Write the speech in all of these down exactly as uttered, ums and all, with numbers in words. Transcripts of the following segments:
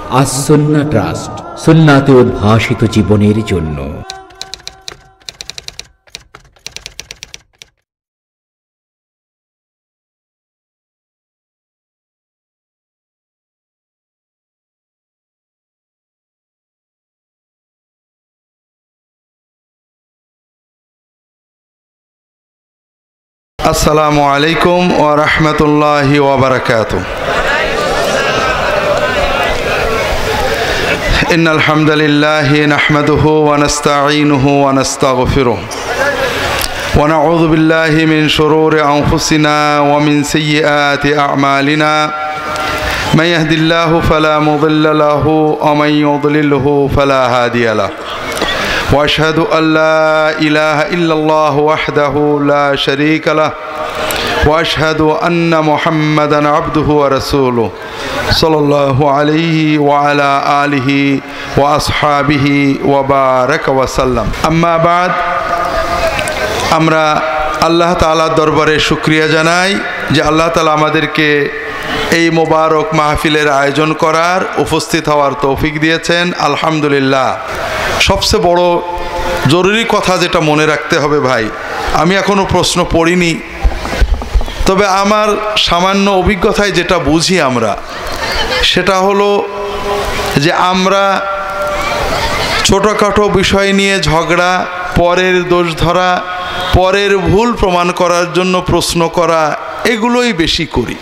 As Sunnah trust, সুন্নাতে উদ্ভাসিত জীবনের জন্য। আসসালামু আলাইকুম ওয়া রাহমাতুল্লাহি ওয়া বারাকাতুহু। ইন্নাল হামদালিল্লাহি নাহমাদুহু ওয়া নাস্তাঈনুহু ওয়া নাস্তাগফিরুহু ওয়া নাউযু বিল্লাহি মিন শুরুরি আনফুসিনা ওয়া মিন সাইয়্যাতি আ'মালিনা। মান ইয়াহদিল্লাহু ফালা মুদিল্লা লাহু ওয়া মান ইউদ্লিলহু ফালা হাদিয়া লাহু। وأشهد أن لا إله إلا الله وحده لا شريك له وأشهد أن محمدا عبده ورسوله صلى الله عليه وعلى آله وأصحابه وبارك وسلم أما بعد আমরা আল্লাহ তাআলার দরবারে শুকরিয়া জানাই যে আল্লাহ তাআলা আমাদেরকে এই মোবারক মাহফিলের আয়োজন করার, উপস্থিত হওয়ার তৌফিক দিয়েছেন। আলহামদুলিল্লাহ। সবচেয়ে বড় জরুরি কথা যেটা মনে রাখতে হবে ভাই, আমি এখনো প্রশ্ন পড়িনি, তবে আমার সামান্য অভিজ্ঞতায় যেটা বুঝি আমরা, সেটা হলো যে আমরা ছোটোখাটো বিষয় নিয়ে ঝগড়া, পরের দোষ ধরা, পরের ভুল প্রমাণ করার জন্য প্রশ্ন করা, এগুলোই বেশি করি।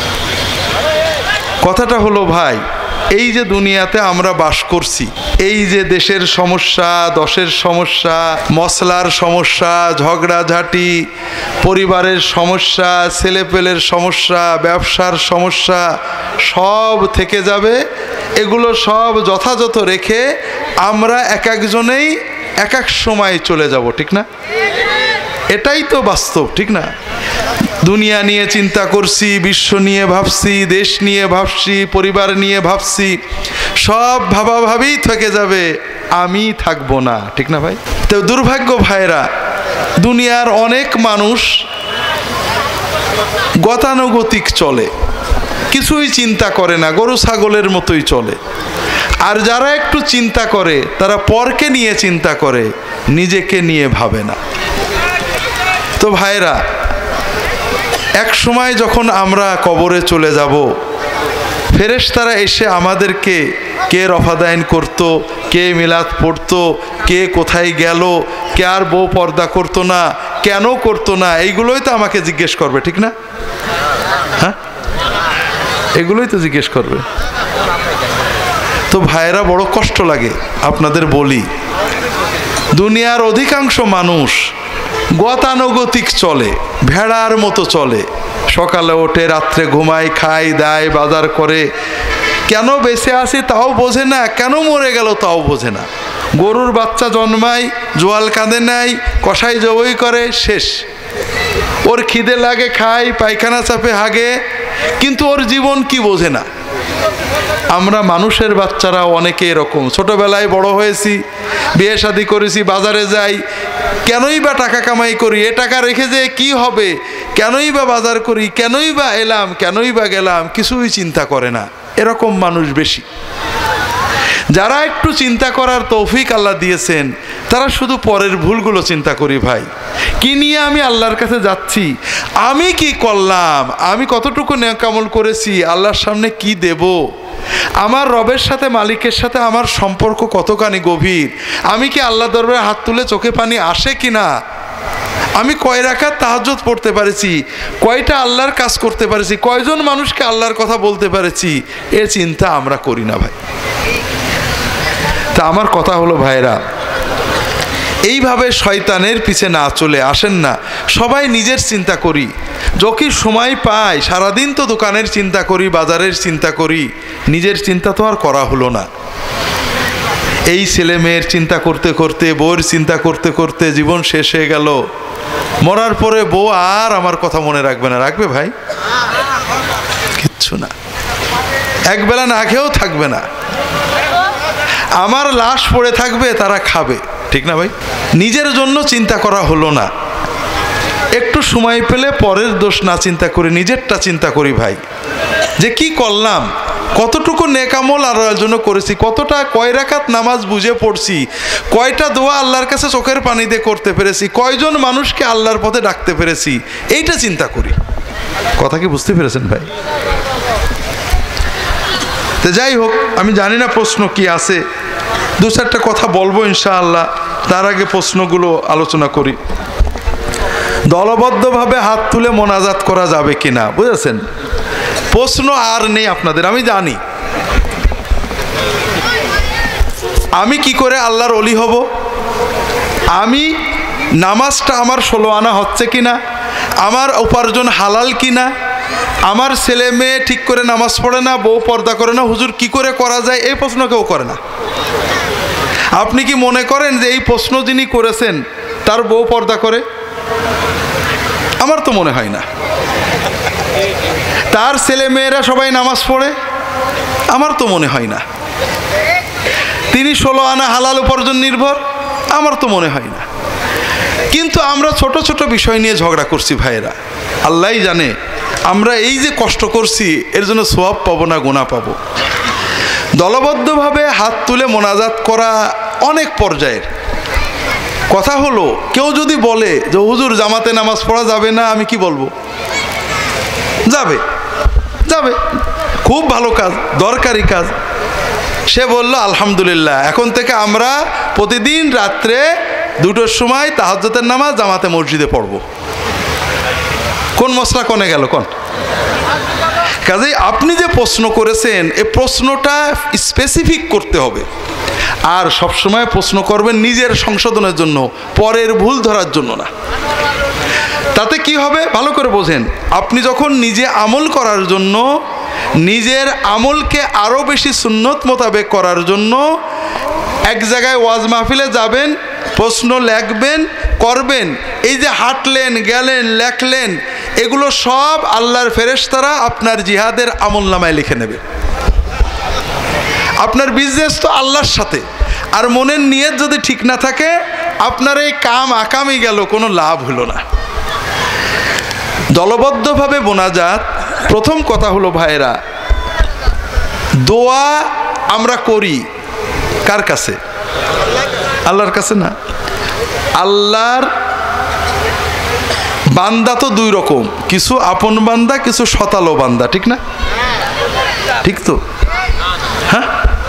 কথাটা হলো ভাই, এই যে দুনিয়াতে আমরা বাস করছি, এই যে দেশের সমস্যা, দশের সমস্যা, মশলার সমস্যা, ঝগড়াঝাটি, পরিবারের সমস্যা, ছেলেপেলের সমস্যা, ব্যবসার সমস্যা, সব থেকে যাবে। এগুলো সব যথাযথ রেখে আমরা এক একজনেই এক এক সময় চলে যাব, ঠিক না? এটাই তো বাস্তব, ঠিক না? দুনিয়া নিয়ে চিন্তা করছি, বিশ্ব নিয়ে ভাবছি, দেশ নিয়ে ভাবছি, পরিবার নিয়ে ভাবছি, সব ভাবাভাবেই থেকে যাবে, আমি থাকবো না, ঠিক না ভাই? তো দুর্ভাগ্য ভাইরা, দুনিয়ার অনেক মানুষ গতানুগতিক চলে, কিছুই চিন্তা করে না, গরু ছাগলের মতোই চলে। আর যারা একটু চিন্তা করে তারা পরকে নিয়ে চিন্তা করে, নিজেকে নিয়ে ভাবে না। তো ভাইরা, এক সময় যখন আমরা কবরে চলে যাব, ফেরেশতারা এসে আমাদেরকে কে রফাদাইন করত, কে মিলাদ পড়তো, কে কোথায় গেল, কে আর বউ পর্দা করতো না, কেন করতো না, এইগুলোই তো আমাকে জিজ্ঞেস করবে, ঠিক না? হ্যাঁ, এগুলোই তো জিজ্ঞেস করবে। তো ভাইরা, বড় কষ্ট লাগে আপনাদের বলি, দুনিয়ার অধিকাংশ মানুষ গতানুগতিক চলে, ভেড়ার মতো চলে। সকালে ওঠে, রাত্রে ঘুমায়, খায়, দায়, বাজার করে, কেন বেঁচে আছে তাও বোঝে না, কেন মরে গেল তাও বোঝে না। গরুর বাচ্চা জন্মায়, জোয়াল কাঁদে নাই, কষাই জবই করে, শেষ। ওর খিদে লাগে, খায়, পায়খানা চাপে, হাগে, কিন্তু ওর জীবন কি বোঝে না। আমরা মানুষের বাচ্চারা অনেকে এরকম, ছোটবেলায় বড় হয়েছি, বিয়ে শাদী করেছি, বাজারে যাই, কেনই বা টাকা কামাই করি, এ টাকা রেখে যে কি হবে, কেনই বা বাজার করি, কেনই বা এলাম, কেনই বা গেলাম, কিছুই চিন্তা করে না। এরকম মানুষ বেশি। যারা একটু চিন্তা করার তৌফিক আল্লাহ দিয়েছেন, তারা শুধু পরের ভুলগুলো চিন্তা করি। ভাই, কি নিয়ে আমি আল্লাহর কাছে যাচ্ছি, আমি কি করলাম, আমি কতটুকু নেক আমল করেছি, আল্লাহর সামনে কি দেব, আমার রবের সাথে, মালিকের সাথে আমার সম্পর্ক কতখানি গভীর, আমি কি আল্লাহ দরবারে হাত তুলে চোখে পানি আসে কিনা, আমি কয় রাকাত তাহাজ্জুদ পড়তে পারেছি, কয়টা আল্লাহর কাজ করতে পারেছি, কয়জন মানুষকে আল্লাহর কথা বলতে পারেছি, এ চিন্তা আমরা করি না ভাই। তা আমার কথা হলো ভাইরা, এইভাবে শয়তানের পিছে না চলে আসেন না, সবাই নিজের চিন্তা করি। যখন সময় পাই, সারাদিন তো দোকানের চিন্তা করি, বাজারের চিন্তা করি, নিজের চিন্তা তো আর করা হলো না। এই ছেলে মেয়ের চিন্তা করতে করতে, বউয়ের চিন্তা করতে করতে জীবন শেষ হয়ে গেল। মরার পরে বউ আর আমার কথা মনে রাখবে না, রাখবে ভাই? কিচ্ছু না, একবেলা না খেয়েও থাকবে না, আমার লাশ পড়ে থাকবে, তারা খাবে, ঠিক না ভাই? নিজের জন্য চিন্তা করা হলো না। একটু সময় পেলে পরের দোষ না চিন্তা করে নিজেরটা চিন্তা করি ভাই, যে কি করলাম, কতটুকু নেক আমল আল্লাহর জন্য করেছি, কতটা কয় রাকাত নামাজ বুঝে পড়ছি, কয়টা দোয়া আল্লাহর কাছে চোখের পানি দিয়ে করতে পেরেছি, কয়জন মানুষকে আল্লাহর পথে ডাকতে পেরেছি, এইটা চিন্তা করি। কথা কি বুঝতে পেরেছেন ভাই? তো যাই হোক, আমি জানি না প্রশ্ন কি আছে, দু চারটা কথা বলবো ইনশাআল্লাহ। তার আগে প্রশ্নগুলো আলোচনা করি। দলবদ্ধভাবে হাত তুলে মোনাজাত করা যাবে কিনা, বুঝেছেন? প্রশ্ন আর নেই আপনাদের, আমি জানি। আমি কি করে আল্লাহর ওলি হব? আমি নামাজটা আমার ষোলো আনা হচ্ছে কিনা, আমার উপার্জন হালাল কিনা, আমার ছেলে মেয়ে ঠিক করে নামাজ পড়ে না, বউ পর্দা করে না, হুজুর কি করে করা যায়, এই প্রশ্ন কেউ করে না। আপনি কি মনে করেন যে এই প্রশ্ন যিনি করেছেন তার বউ পর্দা করে? আমার তো মনে হয় না। তার ছেলে মেয়েরা সবাই নামাজ পড়ে? আমার তো মনে হয় না। তিনি ষোলো আনা হালাল উপার্জন নির্ভর? আমার তো মনে হয় না। কিন্তু আমরা ছোট ছোট বিষয় নিয়ে ঝগড়া করছি ভাইয়েরা। আল্লাহই জানে আমরা এই যে কষ্ট করছি এর জন্য সওয়াব পাবো না গুনাহ পাবো। দলবদ্ধভাবে হাত তুলে মোনাজাত করা অনেক পর্যায়ের। কথা হলো, কেউ যদি বলে যে হুজুর জামাতে নামাজ পড়া যাবে না, আমি কি বলবো? যাবে, যাবে, খুব ভালো কাজ, দরকারি কাজ। সে বলল আলহামদুলিল্লাহ, এখন থেকে আমরা প্রতিদিন রাত্রে দুটোর সময় তাহাজ্জুদের নামাজ জামাতে মসজিদে পড়ব। কোন মশলা কনে গেল কোন? কাজেই আপনি যে প্রশ্ন করেছেন এ প্রশ্নটা স্পেসিফিক করতে হবে। আর সবসময় প্রশ্ন করবেন নিজের সংশোধনের জন্য, পরের ভুল ধরার জন্য না। তাতে কি হবে ভালো করে বোঝেন। আপনি যখন নিজে আমল করার জন্য, নিজের আমলকে আরও বেশি সুন্নত মোতাবেক করার জন্য এক জায়গায় ওয়াজ মাহফিলে যাবেন, প্রশ্ন লেখবেন, করবেন, এই যে হাঁটলেন, গেলেন, লেখলেন, এগুলো সব আল্লাহর ফেরেশতারা আপনার জিহাদের আমল নামায় লিখে নেবে। আপনার বিজনেস তো আল্লাহর সাথে, আর মনের নিয়ত যদি ঠিক না থাকে আপনার এই কাম আকামি গেল, কোনো লাভ হলো না। দলবদ্ধভাবে মোনাজাত, প্রথম কথা হলো ভাইয়েরা, দোয়া আমরা করি কার কাছে? আল্লাহর কাছে না। আল্লাহর বান্দা তো দুই রকম, কিছু আপন বান্দা, কিছু শতালো বান্দা, ঠিক না? ঠিক তো? হ্যাঁ,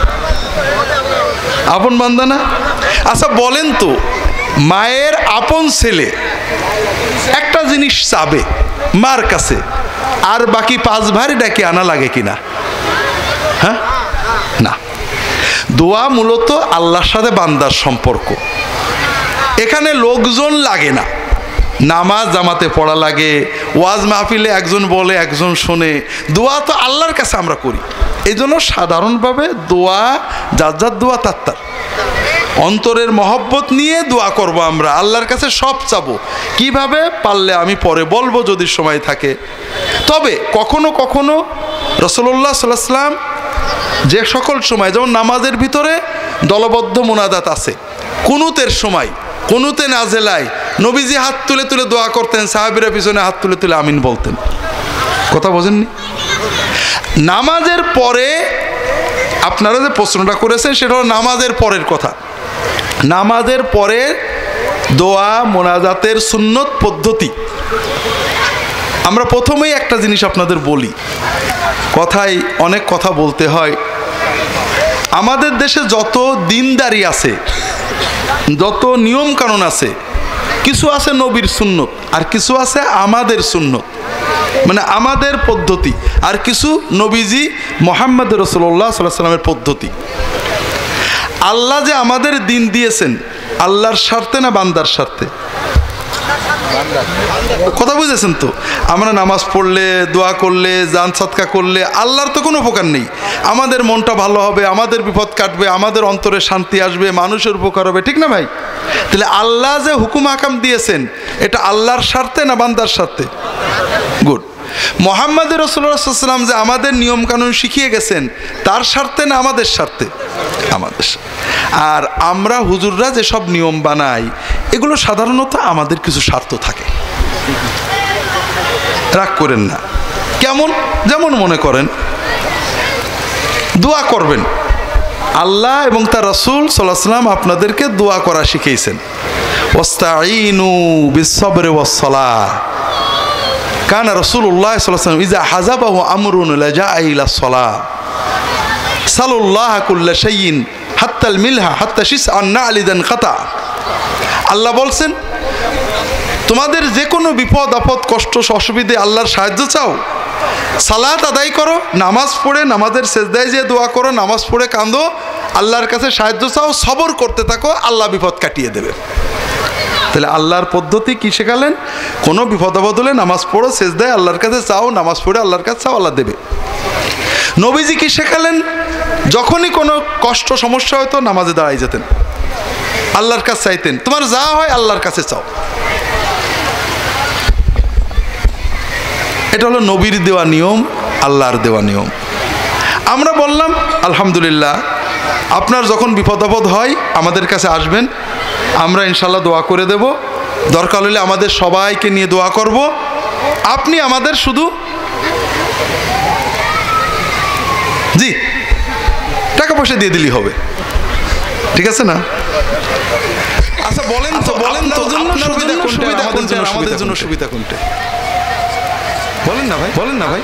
আপন বান্দা না? আচ্ছা বলেন তো, মায়ের আপন ছেলে একটা জিনিস চাবে মার কাছে, আর বাকি পাঁচ ভাই ডাকে আনা লাগে কিনা? হ্যাঁ, না। দোয়া মূলত আল্লাহর সাথে বান্দার সম্পর্ক, এখানে লোকজন লাগে না। নামাজ জামাতে পড়া লাগে, ওয়াজ মাহফিলে একজন বলে একজন শোনে, দোয়া তো আল্লাহর কাছে আমরা করি। এই জন্য সাধারণভাবে দোয়া যার যার দোয়া তার তার অন্তরের মহব্বত নিয়ে দোয়া করব আমরা, আল্লাহর কাছে সব চাবো। কিভাবে পারলে আমি পরে বলবো যদি সময় থাকে। তবে কখনো কখনো রাসূলুল্লাহ সাল্লাল্লাহু আলাইহি ওয়াসাল্লাম যে সকল সময়, যেমন নামাজের ভিতরে দলবদ্ধ মোনাজাত আছে, কুনুতের সময়, কুনুতে নাজেলায় নবীজি হাত তুলে তুলে দোয়া করতেন, সাহাবীরা পিছনে হাত তুলে তুলে আমিন বলতেন। কথা বোঝেননি? নামাজের পরে আপনারা যে প্রশ্নটা করেছেন সেটা হলো নামাজের পরের কথা। নামাজের পরে দোয়া মোনাজাতের সুন্নত পদ্ধতি। আমরা প্রথমেই একটা জিনিস আপনাদের বলি, কথায় অনেক কথা বলতে হয়। আমাদের দেশে যত দিনদারি আছে, যত নিয়ম কানুন আছে, কিছু আছে নবীর সুন্নত, আর কিছু আছে আমাদের সুন্নত, মানে আমাদের পদ্ধতি, আর কিছু নবীজি মুহাম্মদ রাসূলুল্লাহ সাল্লাল্লাহু আলাইহি ওয়াসাল্লামের পদ্ধতি। আল্লাহ যে আমাদের দিন দিয়েছেন আল্লাহর স্বার্থে না বান্দার স্বার্থে? কথা বুঝেছেন তো? আমরা নামাজ পড়লে, দোয়া করলে, জান সাদকা করলে আল্লাহর তো কোনো উপকার নেই। আমাদের মনটা ভালো হবে, আমাদের বিপদ কাটবে, আমাদের অন্তরে শান্তি আসবে, মানুষের উপকার হবে, ঠিক না ভাই? তাহলে আল্লাহ যে হুকুম হাকাম দিয়েছেন এটা আল্লাহর স্বার্থে না বান্দার স্বার্থে? গুড। মুহাম্মদ রাসূলুল্লাহ সাল্লাল্লাহু আলাইহি ওয়াসাল্লাম যে আমাদের নিয়ম কানুন শিখিয়ে গেছেন তার স্বার্থে না আমাদের স্বার্থে? আমাদের। আর আমরা হুজুররা যেসব নিয়ম বানাই এগুলো সাধারণত আমাদের কিছু স্বার্থ থাকে, রাগ করেন না। কেমন? যেমন মনে করেন দোয়া করবেন। আল্লাহ এবং তার রাসূল সাল্লাল্লাহু আলাইহি ওয়াসাল্লাম আপনাদেরকে দোয়া করা শিখিয়েছেন। ওয়াস্তাঈনু বিস-সাবরি ওয়াস-সালাহ। কানা রাসূলুল্লাহ সাল্লাল্লাহু আলাইহি ওয়াসাল্লাম ইযা হাযাবাহু আমরুন লাজাআ ইলা-স-সালাহ সাল্লাল্লাহু কুল্লা শাইইন হাত্তাল মিলহা হাত্তা শিসআন না'লিদান কাতা। আল্লাহ বলছেন তোমাদের যে কোনো বিপদ আপদ কষ্ট অসুবিধে আল্লাহর সাহায্য চাও, সালাত আদায় করো, নামাজ পড়ে নামাজের সেজদায় যে দোয়া করো, নামাজ পড়ে কাঁদো, আল্লাহর কাছে সাহায্য চাও, সবর করতে থাকো, আল্লাহ বিপদ কাটিয়ে দেবে। তাহলে আল্লাহর পদ্ধতি কি শেখালেন? কোনো বিপদ আপদ হলে নামাজ পড়ো, সেজদায় আল্লাহর কাছে চাও, নামাজ পড়ে আল্লাহর কাছে চাও, আল্লাহ দেবে। নবীজি কি শেখালেন? যখনই কোনো কষ্ট সমস্যা হতো নামাজে দাঁড়াই যেতেন, আল্লাহর কাছে চাইতেন, তোমার যা হয় আল্লাহর কাছে চাও। এটা হলো নবীর দেওয়া নিয়ম, আল্লাহর দেওয়া নিয়ম। আমরা বললাম আলহামদুলিল্লাহ, আপনার যখন বিপদ আপদ হয় আমাদের কাছে আসবেন, আমরা ইনশাল্লাহ দোয়া করে দেব। দরকার হলে আমাদের সবাইকে নিয়ে দোয়া করব। আপনি আমাদের শুধু জি টাকা পয়সা দিয়ে দিলেই হবে, ঠিক আছে না? আচ্ছা বলেন তো, বলেন তো সুবিধা কোনটা, আমাদের জন্য সুবিধা কোনটা? বলেন না ভাই, বলেন না ভাই।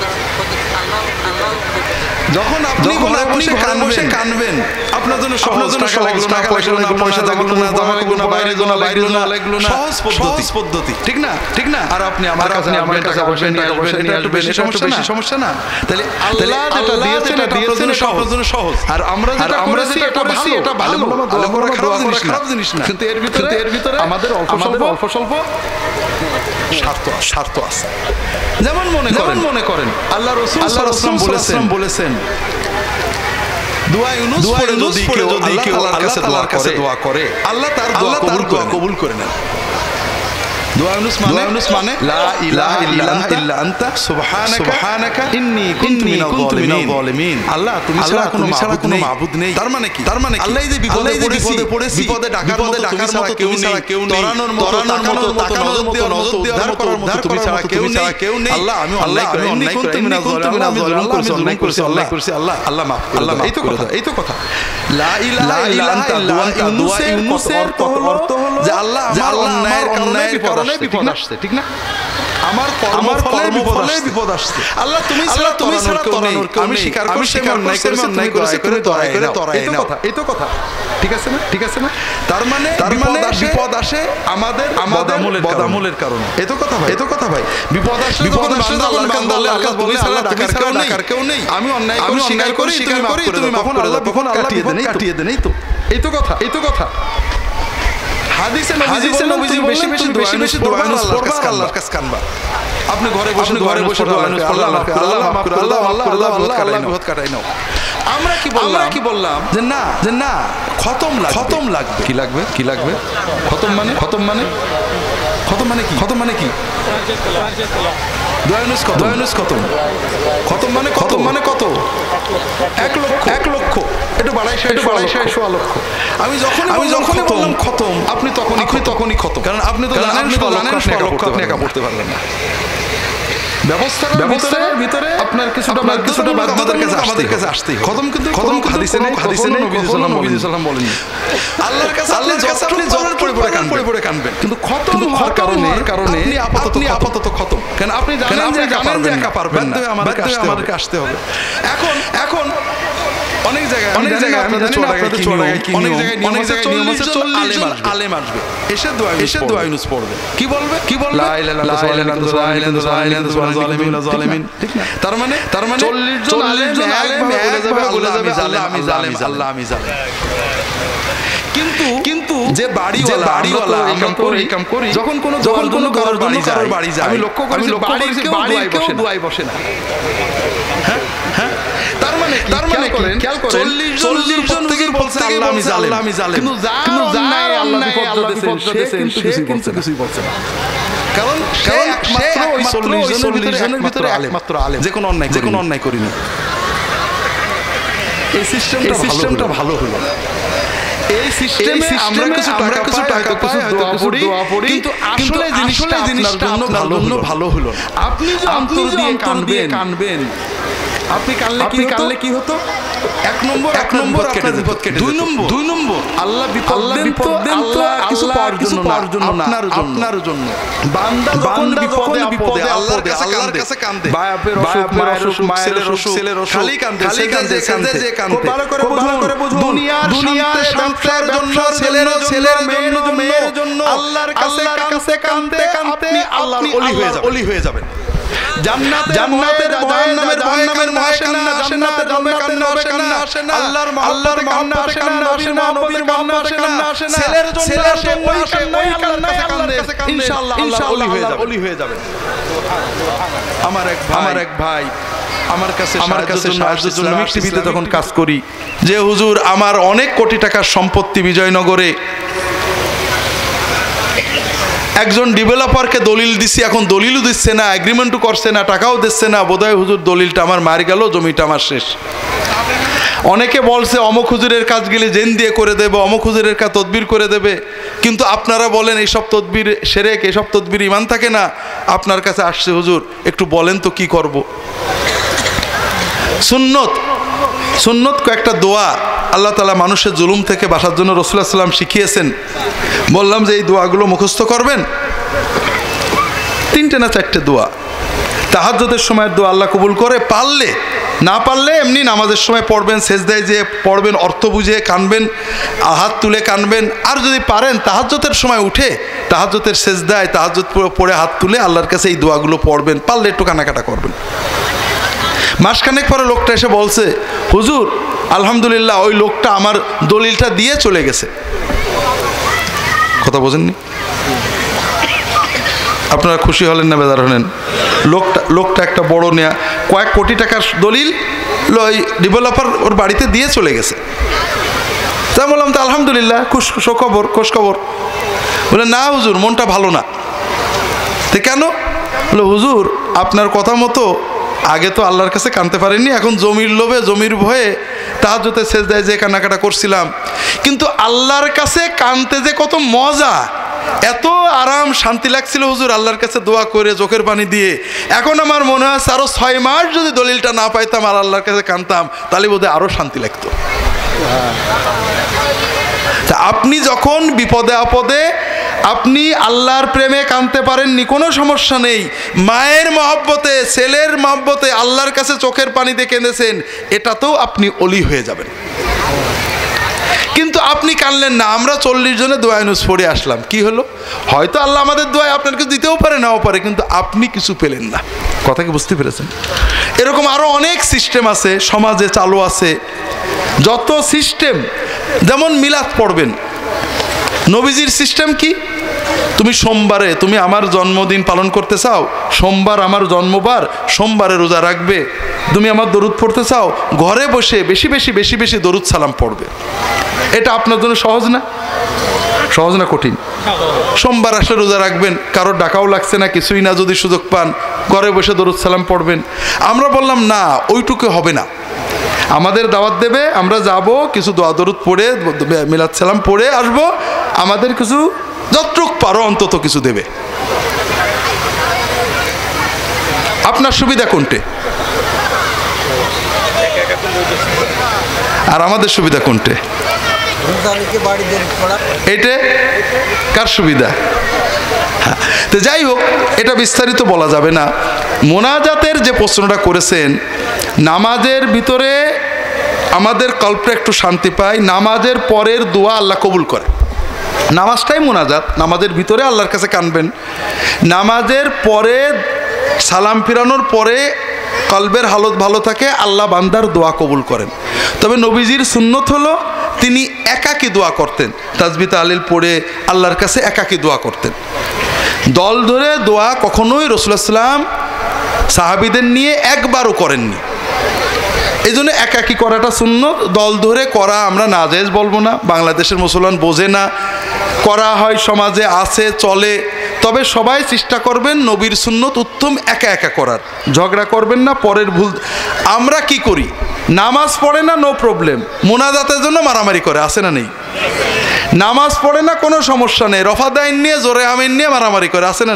যখন আপনি ঘরে বসে বসে কানবেন, আপনার জন্য সহজ, টাকা লাগলো না, পয়সা লাগলো না, পয়সা লাগলো না, জামা লাগলো না, বাইরে যাওয়া লাগলো না, লাগলো না, সহজ পদ্ধতি, পদ্ধতি, ঠিক না? ঠিক না? আর আপনি আমার কাছে আমার টাকা পয়সা নিয়ে আসবেন, এটা একটু বেশি সমস্যা, বেশি সমস্যা না? তাহলে আল্লাহ যেটা দিয়েছেন এটা আপনার জন্য সহজ, আর আমরা যেটা আমরা যেটা এটা ভালো, এটা ভালো, ভালো করা খারাপ জিনিস না। কিন্তু এর ভিতরে এর ভিতরে আমাদের অল্প স্বল্প অল্প স্বল্প স্বার্থ স্বার্থ আছে। যেমন মনে করেন মনে করেন আল্লাহ রাসূল সাল্লাল্লাহু আলাইহি ওয়াসাল্লাম বলেছেন, দোয়া ইউনুস পড়ে যদি কেউ যদি কেউ আল্লাহর কাছে দোয়া করে, আল্লাহ তার দোয়া কবুল করে নেন। দোয়া ইউনুস মানে ইউনুস মানে লা ইলাহা ইল্লা আনতা সুবহানাকা ইন্নী কুনতু মিনাল যালিমিন। আল্লাহ তুমি ছাড়া কোনো মাবুদ নেই। তার মানে কি? তার মানে আল্লাহ যে বিপদে পড়েছি, বিপদে ডাকার মতো ডাকার মতো কেউ ছাড়া কেউ নেই, তরানোর মতো তাকানোর মতো তাকানোর মতো নজর দেওয়ার করার মতো তুমি ছাড়া কেউ নেই। আল্লাহ আমি অন্যায় করি, অন্যায় করি, মিনাল যালিমিন, আমি জুলুম করছি, অন্যায় করছি, অন্যায় করছি, আল্লাহ আল্লাহ মাফ করে দাও। এই তো কথা, এই তো কথা। লা ইলাহা ইল্লা আনতা দোয়া ইউনুসের অর্থ হলো যে আল্লাহ আমার অন্যায়ের কারণে বিপদ আসছে, ঠিক না? আমার আমার ফলে বিপদ আসছে, আল্লাহ তুমি ছাড়া তুমি ছাড়া তরানোর কেউ নেই। আমি স্বীকার করছি অন্যায় করেছি, অন্যায় করেছি, করে তরাই করে তরাই নাও। এই তো কথা, ঠিক আছে না? ঠিক আছে না? তার মানে তার মানে বিপদ আসে আমাদের আমাদের বদামলের কারণে। এই তো কথা ভাই, এই তো কথা ভাই। বিপদ আসে বিপদ আসে আল্লাহর কাছে, আল্লাহর কাছে তুমি ছাড়া ডাকার কেউ নেই, ডাকার কেউ নেই। আমি অন্যায় করি, স্বীকার করি, স্বীকার করি, তুমি মাফ করে দাও, তখন কাটিয়ে দেন, কাটিয়ে দেন। এই তো এই তো কথা, এই তো কথা। হাদিসে নবীজি বেশি বেশি বেশি বেশি দোয়া ইউনুস পড়বা, আল্লাহর কাছে কানবা। আপনি ঘরে বসে ঘরে বসে দোয়া ইউনুস আল্লাহ মাফ করে, আল্লাহ মাফ করে, আল্লাহ আল্লাহ আল্লাহ বিপদ কাটাই নাও। আমরা কি বললাম? কি বললাম যে না, যে না খতম লাগবে, খতম লাগবে। কি লাগবে? কি লাগবে? খতম মানে খতম মানে খতম মানে কি? খতম মানে কি? দোয়া ইউনুস খতম, দোয়া ইউনুস খতম। খতম মানে খতম মানে কত? এক লক্ষ, এক লক্ষ। একটু বাড়াই একটু বাড়াই সোয়া লক্ষ। আমি যখন আমি যখনই বললাম খতম, আপনি তখনই আপনি তখনই খতম, কারণ আপনি তো জানেন সোয়া লক্ষ আপনি একা পড়তে পারবেন না। ব্যবস্থার ব্যবস্থার ভিতরে আপনার কিছুটা বাদ কিছুটা বাদ আমাদের কাছে আমাদের কাছে আসতেই খতম। কিন্তু খতম হাদিসে নেই, হাদিসে নেই, নবী সাল্লাল্লাহু আলাইহি ওয়াসাল্লাম বলেননি। আল্লাহর কাছে আল্লাহর কাছে আপনি জোর পড়ে পড়ে কানবেন, পড়ে পড়ে কানবেন। কিন্তু খতম হওয়ার কারণে কারণে আপনি আপাতত আপাতত খতম, কারণ আপনি জানেন যে একা পারবেন না, একা পারবেন না, আমাদেরকে আমাদেরকে আসতে হবে। এখন এখন অনেক জায়গায় অনেক জায়গায় আপনাদের চড়াগায় কি অনেক জায়গায় অনেক জায়গায় নিয়ম আছে, চল্লিশ জন আলেম আসবে, এসে দোয়া এসে দোয়া ইউনুস পড়বে। কি বলবে? কি বলবে? লা ইলাহা ইল্লাল্লাহ। ঠিক না? তার মানে তার মানে চল্লিশ জন আলেম একভাবে বলে যাবে আল্লাহ আমি জালিম, আল্লাহ আমি জালিম। কিন্তু কিন্তু যে বাড়িওয়ালা বাড়িওয়ালা ইনকাম করি ইনকাম করি যখন কোনো যখন কোনো কারোর বাড়ি কারোর বাড়ি যায়, আমি লক্ষ্য করেছি বাড়ির কেউ দোয়াই বসে না। হ্যাঁ হ্যাঁ, তার মানে তার মানে খেয়াল করেন চল্লিশ জন হুজুর বলছে আল্লাহ আমি জালিম, আমি জালিম, কিন্তু যার আল্লাহ বিপদ দিয়েছেন সে কিন্তু কিছুই বলছে না। কারণ সে একমাত্র ওই চল্লিশ জনের ভিতরে একমাত্র আলেম, যে কোনো অন্যায় যে কোনো অন্যায় করিনি। এই সিস্টেমটা সিস্টেমটা ভালো হলো। এই সিস্টেমে আমরা কিছু টাকা কিছু টাকা পাই, হয়তো কিছু দোয়া পড়ি, কিন্তু আসলে জিনিসটা জিনিসটা আপনার জন্য ভালো হলো। আপনি যে অন্তর দিয়ে কানবেন কানবেন আপনি কানলে কি কানলে কি হতো? এক নম্বর এক নম্বর আপনার বিপদ কেটে, দুই নম্বর দুই নম্বর আল্লাহ বিপদ দেন তো কিছু পাওয়ার জন্য না, আপনার জন্য আপনার জন্য। বান্দা যখন বিপদে আপদে আল্লাহর কাছে কাঁদে, বাপের অসুখ, মায়ের অসুখ, ছেলের অসুখ, ছেলের অসুখ, খালি কাঁদে, খালি কাঁদে, কাঁদে যে কাঁদে। ভালো করে বুঝুন, ভালো করে বুঝুন, দুনিয়ার দুনিয়ার ব্যবসার জন্য, ছেলের ছেলের মেয়ের মেয়ের জন্য আল্লাহর কাছে কাঁদতে কাঁদতে কাঁদতে আল্লাহর ওলি হয়ে যাবেন। জান্নাতের জান্নাতের জাহান্নামের জাহান্নামের ভয়ে কান্না আসে না, জান্নাতের নবে কান্না আসে না, আল্লাহর আল্লাহর কান্না আসে না, নবীর নবীর কান্না আসে না, ছেলের জন্য আসে ওই কান্না, আল্লাহর কাছে কান্দে, ইনশাআল্লাহ ইনশাআল্লাহ ওলি হয়ে যাবে। আমার এক আমার এক ভাই আমার কাছে আমার কাছে সাহায্যের জন্য টিভিতে তখন কাজ করি, যে হুজুর আমার অনেক কোটি টাকার সম্পত্তি বিজয়নগরে, একজন ডেভেলপারকে দলিল দিছি, এখন দলিলও দিচ্ছে না, এগ্রিমেন্টও করছে না, টাকাও দিচ্ছে না, বোধহয় হুজুর দলিলটা আমার মার গেল, জমিটা আমার শেষ। অনেকে বলছে অমুক হুজুরের কাজ গেলে জেন দিয়ে করে দেবে, অমুক হুজুরের কাজ তদবির করে দেবে, কিন্তু আপনারা বলেন এইসব তদবির সেরেক, এইসব তদবির ইমান থাকে না। আপনার কাছে আসছে হুজুর, একটু বলেন তো কি করব। সুন্নত সুন্নত কয়েকটা দোয়া আল্লাহ তাআলা মানুষের জুলুম থেকে বাঁচার জন্য রাসূলুল্লাহ সাল্লাল্লাহু আলাইহি ওয়াসাল্লাম শিখিয়েছেন। বললাম যে এই দোয়াগুলো মুখস্থ করবেন, তিনটে না চারটে দোয়া। তাহাজ্জুদের সময় দোয়া আল্লাহ কবুল করে, পারলে, না পারলে এমনি নামাজের সময় পড়বেন, সেজদায় যেয়ে পড়বেন, অর্থ বুঝে কানবেন, হাত তুলে কানবেন। আর যদি পারেন তাহাজ্জুদের সময় উঠে তাহাজ্জুদের সেজদায় তাহাজ্জুদ পড়ে হাত তুলে আল্লাহর কাছে এই দোয়াগুলো পড়বেন, পারলে একটু কানাকাটা করবেন। মাসখানেক পরে লোকটা এসে বলছে, হুজুর আলহামদুলিল্লাহ ওই লোকটা আমার দলিলটা দিয়ে চলে গেছে। কথা বোঝেননি? আপনারা খুশি হলেন না বেজার হলেন? লোকটা লোকটা একটা বড় নেয়া কয়েক কোটি টাকার দলিল ওই ডেভেলপার ওর বাড়িতে দিয়ে চলে গেছে। তা বললাম তো আলহামদুলিল্লাহ, খুশ খবর, খোঁজ খবর। বলে না হুজুর মনটা ভালো না। তো কেন? বলে হুজুর আপনার কথা মতো আগে তো আল্লাহর কাছে কানতে পারেননি, এখন জমির লোভে জমির ভয়ে তাহাজ্জুদে সেজদায় যে কান্নাকাটা করছিলাম, কিন্তু আল্লাহর কাছে কানতে যে কত মজা, এত আরাম শান্তি লাগছিল হুজুর আল্লাহর কাছে দোয়া করে চোখের পানি দিয়ে। এখন আমার মনে হয় আরো ছয় মাস যদি দলিলটা না পাইতাম আর আল্লাহর কাছে কানতাম, তাহলে বোধহয় আরো শান্তি লাগতো। আপনি যখন বিপদে আপদে আপনি আল্লাহর প্রেমে কানতে পারেননি, কোনো সমস্যা নেই, মায়ের মহব্বতে, ছেলের মহব্বতে আল্লাহর কাছে চোখের পানিতে কেঁদেছেন, এটাতেও আপনি অলি হয়ে যাবেন। কিন্তু আপনি কানলেন না। আমরা চল্লিশ জনে দোয়া নুস পড়ে আসলাম, কি হলো? হয়তো আল্লাহ আমাদের দোয়া আপনার কিছু দিতেও পারে, নাও পারে, কিন্তু আপনি কিছু পেলেন না। কথা কি বুঝতে পেরেছেন? এরকম আরো অনেক সিস্টেম আছে সমাজে চালু আছে, যত সিস্টেম। যেমন মিলাদ পড়বেন, নবীজির সিস্টেম কি? তুমি সোমবারে, তুমি আমার জন্মদিন পালন করতে চাও, সোমবার আমার জন্মবার, সোমবারে রোজা রাখবে। তুমি আমার দরুদ পড়তে চাও, ঘরে বসে বেশি বেশি বেশি বেশি দরুদ সালাম পড়বে। এটা আপনার জন্য সহজ না? সহজ না কঠিন? সোমবার আসলে রোজা রাখবেন, কারোর ডাকাও লাগছে না, কিছুই না, যদি সুযোগ পান ঘরে বসে দরুদ সালাম পড়বেন। আমরা বললাম না, ওইটুকু হবে না, আমাদের দাওয়াত দেবে, আমরা যাব, কিছু দোয়া দরুদ পড়ে মিলাদ সালাম পড়ে আসবো, আমাদের কিছু যতটুক পারো অন্তত কিছু দেবে। আপনার সুবিধা কোনটে আর আমাদের সুবিধা কোনটে? এটা কার সুবিধা? হ্যাঁ, তো যাই হোক, এটা বিস্তারিত বলা যাবে না। মোনাজাতের যে প্রশ্নটা করেছেন, নামাজের ভিতরে আমাদের কল্পে একটু শান্তি পায়, নামাজের পরের দোয়া আল্লাহ কবুল করে। নামাজটাই মোনাজাত, নামাজের ভিতরে আল্লাহর কাছে কানবেন। নামাজের পরে সালাম ফিরানোর পরে কলবের হালত ভালো থাকে, আল্লাহ বান্দার দোয়া কবুল করেন। তবে নবীজির সুন্নত হলো তিনি একাকী দোয়া করতেন, তাসবিহ তাহলিল পড়ে আল্লাহর কাছে একাকী দোয়া করতেন। দল ধরে দোয়া কখনোই রাসূলুল্লাহ সাল্লাল্লাহু আলাইহি ওয়াসাল্লাম সাহাবীদের নিয়ে একবারও করেননি। এই জন্য একাকী করাটা সুন্নত, দল ধরে করা আমরা নাজায়েজ বলবো না, বাংলাদেশের মুসলমান বোঝে না, করা হয় সমাজে আছে, চলে। তবে সবাই চেষ্টা করবেন নবীর সুন্নত উত্তম একা একা করার, ঝগড়া করবেন না, পরের ভুল। আমরা কি করি? নামাজ পড়ে না, নো প্রবলেম, মোনাজাতের জন্য মারামারি করে, আছে না নেই? নামাজ পড়ে না, কোনো সমস্যা নেই, রফা দাইন নিয়ে জোরে আমিন নিয়ে মারামারি করে, আছে না নেই?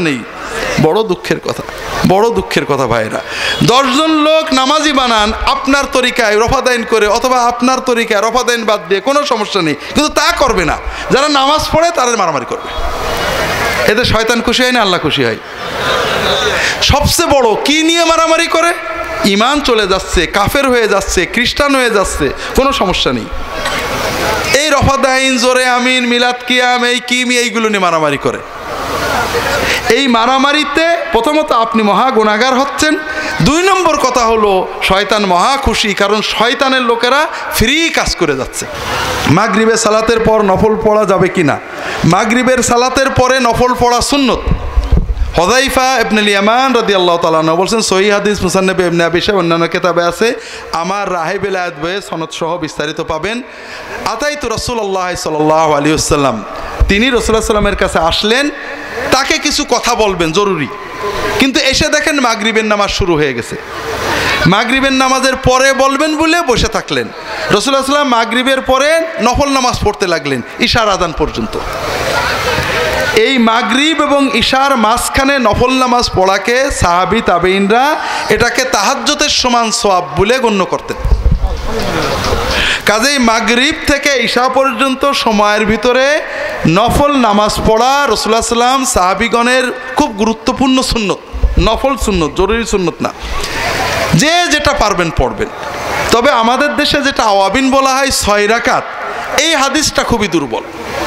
বড় দুঃখের কথা, বড় দুঃখের কথা ভাইরা। দশজন লোক নামাজি বানান আপনার তরিকায় রফাদাইন করে, অথবা আপনার তরিকায় রফাদাইন বাদ দিয়ে, কোনো সমস্যা নেই, কিন্তু তা করবে না। যারা নামাজ পড়ে তাদের মারামারি করবে। এতে শয়তান খুশি হয় না আল্লাহ খুশি হয়? সবচেয়ে বড় কি নিয়ে মারামারি করে? ইমান চলে যাচ্ছে, কাফের হয়ে যাচ্ছে, খ্রিস্টান হয়ে যাচ্ছে, কোনো সমস্যা নেই। এই রফাদাইন, জোরে আমিন, মিলাদ কিয়াম, এই কিমি, এইগুলো নিয়ে মারামারি করে। এই মারামারিতে প্রথমত আপনি মহা গুনাহগার হচ্ছেন। দুই নম্বর কথা হলো শয়তান মহা খুশি, কারণ শয়তানের লোকেরা ফ্রি কাজ করে যাচ্ছে। মাগরিবের সালাতের পর নফল পড়া যাবে কিনা? মাগরিবের সালাতের পরে নফল পড়া সুন্নত। হুযায়ফা ইবনুল ইয়ামান রাদিয়াল্লাহু তাআলা আনহু বলছেন, সহিহ হাদিস মুসান্নাফে ইবনে আবি শাইবা অন্যান্য কিতাবে আছে, আমার রাহে বেলায়েত বইয়ে সনদ সহ বিস্তারিত পাবেন। আতাইতু রাসূলুল্লাহ সাল্লাল্লাহু আলাইহি ওয়াসাল্লাম, তিনি রাসূলুল্লাহ সাল্লামের কাছে আসলেন, তাকে কিছু কথা বলবেন জরুরি, কিন্তু এসে দেখেন মাগরিবের নামাজ শুরু হয়ে গেছে। মাগরিবের নামাজের পরে বলবেন বলে বসে থাকলেন। রাসূলুল্লাহ সাল্লাম মাগরিবের পরে নফল নামাজ পড়তে লাগলেন ইশার আযান পর্যন্ত। এই মাগরিব এবং ইশার মাঝখানে নফল নামাজ পড়াকে সাহাবী তাবেঈনরা এটাকে তাহাজ্জুদের সমান সওয়াব বলে গণ্য করতেন। কাজেই মাগরিব থেকে ইশা পর্যন্ত সময়ের ভিতরে নফল নামাজ পড়া রাসূলুল্লাহ সাল্লাম সাহাবীগণের খুব গুরুত্বপূর্ণ সুন্নত, নফল সুন্নত, জরুরি সুন্নত না। যে যেটা পারবেন পড়বেন। তবে আমাদের দেশে যেটা আওয়াবিন বলা হয় ছয় রাকাত, এই হাদিসটা খুবই দুর্বল।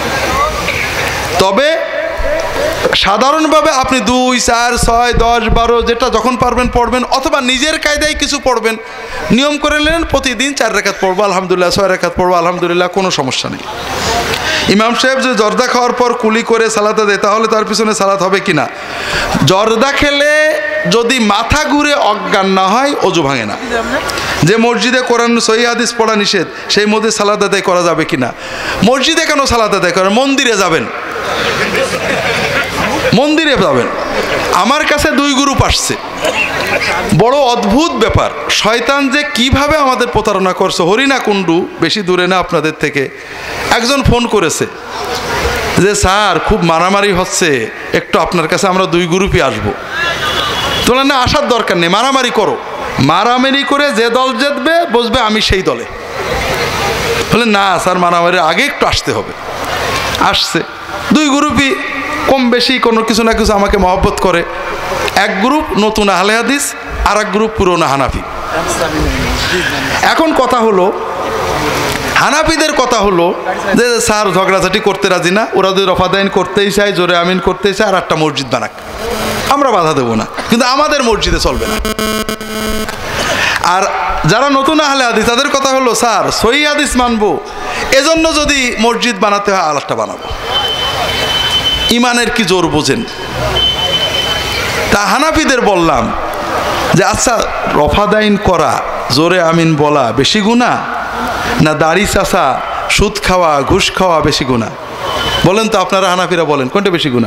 তবে সাধারণভাবে আপনি দুই, চার, ছয়, দশ, বারো যেটা যখন পারবেন পড়বেন, অথবা নিজের কায়দায় কিছু পড়বেন। নিয়ম করে নেন প্রতিদিন চার রাকাত পড়বো আলহামদুলিল্লাহ, ছয় রাকাত পড়বো আলহামদুলিল্লাহ, কোনো সমস্যা নেই। ইমাম সাহেব যে জর্দা খাওয়ার পর কুলি করে সালাতে দেয়, তাহলে তার পিছনে সালাত হবে কিনা? জর্দা খেলে যদি মাথা ঘুরে অজ্ঞান না হয় ওযু ভাঙে না। যে মসজিদে কোরআন সহিহ হাদিস পড়া নিষেধ, সেই মধ্যে সালাত আদায় করা যাবে কিনা? মসজিদে কেন সালাত আদায় করেন? মন্দিরে যাবেন, মন্দিরে যাবেন। আমার কাছে দুই গ্রুপ আসছে, বড় অদ্ভুত ব্যাপার। শয়তান যে কিভাবে আমাদের প্রতারণা করছে, হরিণা কুণ্ডু বেশি দূরে না আপনাদের থেকে। একজন ফোন করেছে যে স্যার খুব মারামারি হচ্ছে, একটু আপনার কাছে আমরা দুই গ্রুপই আসবো। তোলা না, আসার দরকার নেই, মারামারি করো। মারামারি করে যে দল জিতবে বসবে আমি সেই দলে। বলে না স্যার, মারামারির আগে একটু আসতে হবে। আসছে দুই গ্রুপই, কম বেশি কোনো কিছু না কিছু আমাকে মহব্বত করে। এক গ্রুপ নতুন আহলে হাদিস, আর এক গ্রুপ পুরনো হানাফি। এখন কথা হলো, হানাফিদের কথা হলো যে স্যার ঝগড়াঝাটি করতে রাজি না, ওরা যদি রফাদাইন করতেই চায়, জোরে আমিন করতেই চায়, আর একটা মসজিদ বানাক, আমরা বাধা দেবো না, কিন্তু আমাদের মসজিদে চলবে না। আর যারা নতুন আহলে হাদিস তাদের কথা হলো স্যার সহিহ হাদিস মানবো, এজন্য যদি মসজিদ বানাতে হয় আর একটা বানাবো। ইমানের কি জোর বোঝেন? তা হানাফিদের বললাম যে আচ্ছা, রফাদাইন করা, জোরে আমিন বলা বেশি গুনাহ, না দাড়ি চাষা, সুদ খাওয়া, ঘুষ খাওয়া বেশি গুনাহ? বলেন তো আপনারা হানাফিরা, বলেন কোনটা বেশি গুনাহ?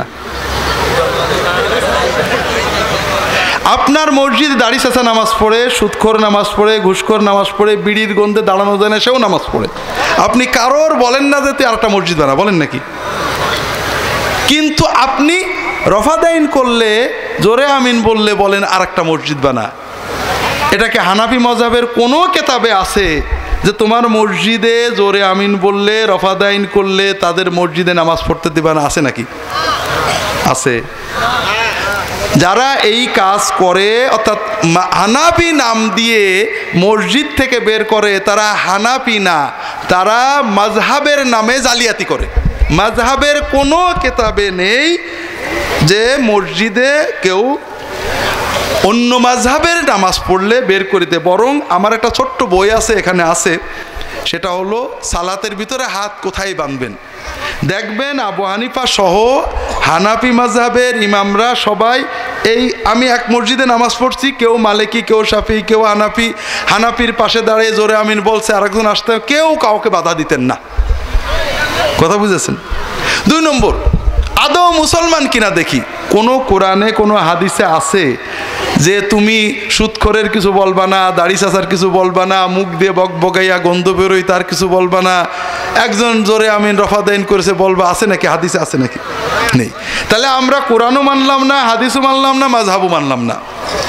আপনার মসজিদে দাড়ি চাষা নামাজ পড়ে, সুদখোর নামাজ পড়ে, ঘুষখোর নামাজ পড়ে, বিড়ির গন্ধে দাঁড়ানো যায় না, সেও নামাজ পড়ে। আপনি কারোর বলেন না যে তুই আরেকটা মসজিদ বানা, বলেন নাকি? কিন্তু আপনি রফাদাইন করলে, জোরে আমিন বললে বলেন আর একটা মসজিদ বানা। এটাকে হানাফি মযহাবের কোনো কেতাবে আছে যে তোমার মসজিদে জোরে আমিন বললে, রফাদাইন করলে তাদের মসজিদে নামাজ পড়তে দিবা না? আছে নাকি? আছে। যারা এই কাজ করে, অর্থাৎ হানাফি নাম দিয়ে মসজিদ থেকে বের করে, তারা হানাফি না, তারা মাযহাবের নামে জালিয়াতি করে। মাযহাবের কোনো কেতাবে নেই যে মসজিদে কেউ অন্য মাযহাবের নামাজ পড়লে বের করিতে। বরং আমার একটা ছোট্ট বই আছে, এখানে আছে, সেটা হলো সালাতের ভিতরে হাত কোথায় বাঁধবেন। দেখবেন আবু হানিফা সহ হানাফি মাযহাবের ইমামরা সবাই, এই আমি এক মসজিদে নামাজ পড়ছি, কেউ মালিকি, কেউ শাফি, কেউ হানাফি, হানাফির পাশে দাঁড়িয়ে জোরে আমিন বলছে, আরেকজন আসতে, কেউ কাউকে বাধা দিতেন না। কথা বুঝেছেন? দুই নম্বর, আদৌ মুসলমান কিনা দেখি। কোনো কোরআনে কোনো হাদিসে আছে যে তুমি সুদখোরের কিছু বলবা না, দাড়ি চাচার কিছু বলবা না, মুখ দিয়ে বক বকাইয়া গন্ধ বেরোই তার কিছু বলবা না, একজন জোরে আমিন রফাদাইন করেছে বলবা, আছে নাকি? হাদিসে আছে নাকি? নেই। তাহলে আমরা কোরআনও মানলাম না, হাদিসও মানলাম না, মাযহাবও মানলাম না।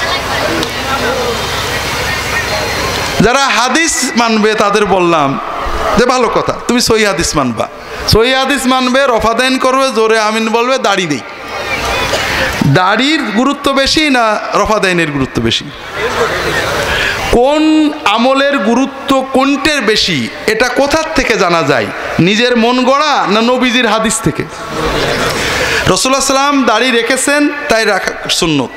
যারা হাদিস মানবে তাদের বললাম যে ভালো কথা, তুমি সহিহ হাদিস মানবা, সহিহ হাদিস মানবে, রফাদাইন করবে, জোরে আমিন বলবে, দাড়ি নেই। দাড়ির গুরুত্ব বেশি না রফাদাইনের গুরুত্ব বেশি? কোন আমলের গুরুত্ব কোনটের বেশি এটা কোথার থেকে জানা যায়? নিজের মন গড়া না নবীজির হাদিস থেকে? রাসূলুল্লাহ সাল্লাল্লাহু আলাইহি ওয়াসাল্লাম দাড়ি রেখেছেন তাই রাখা সুন্নত,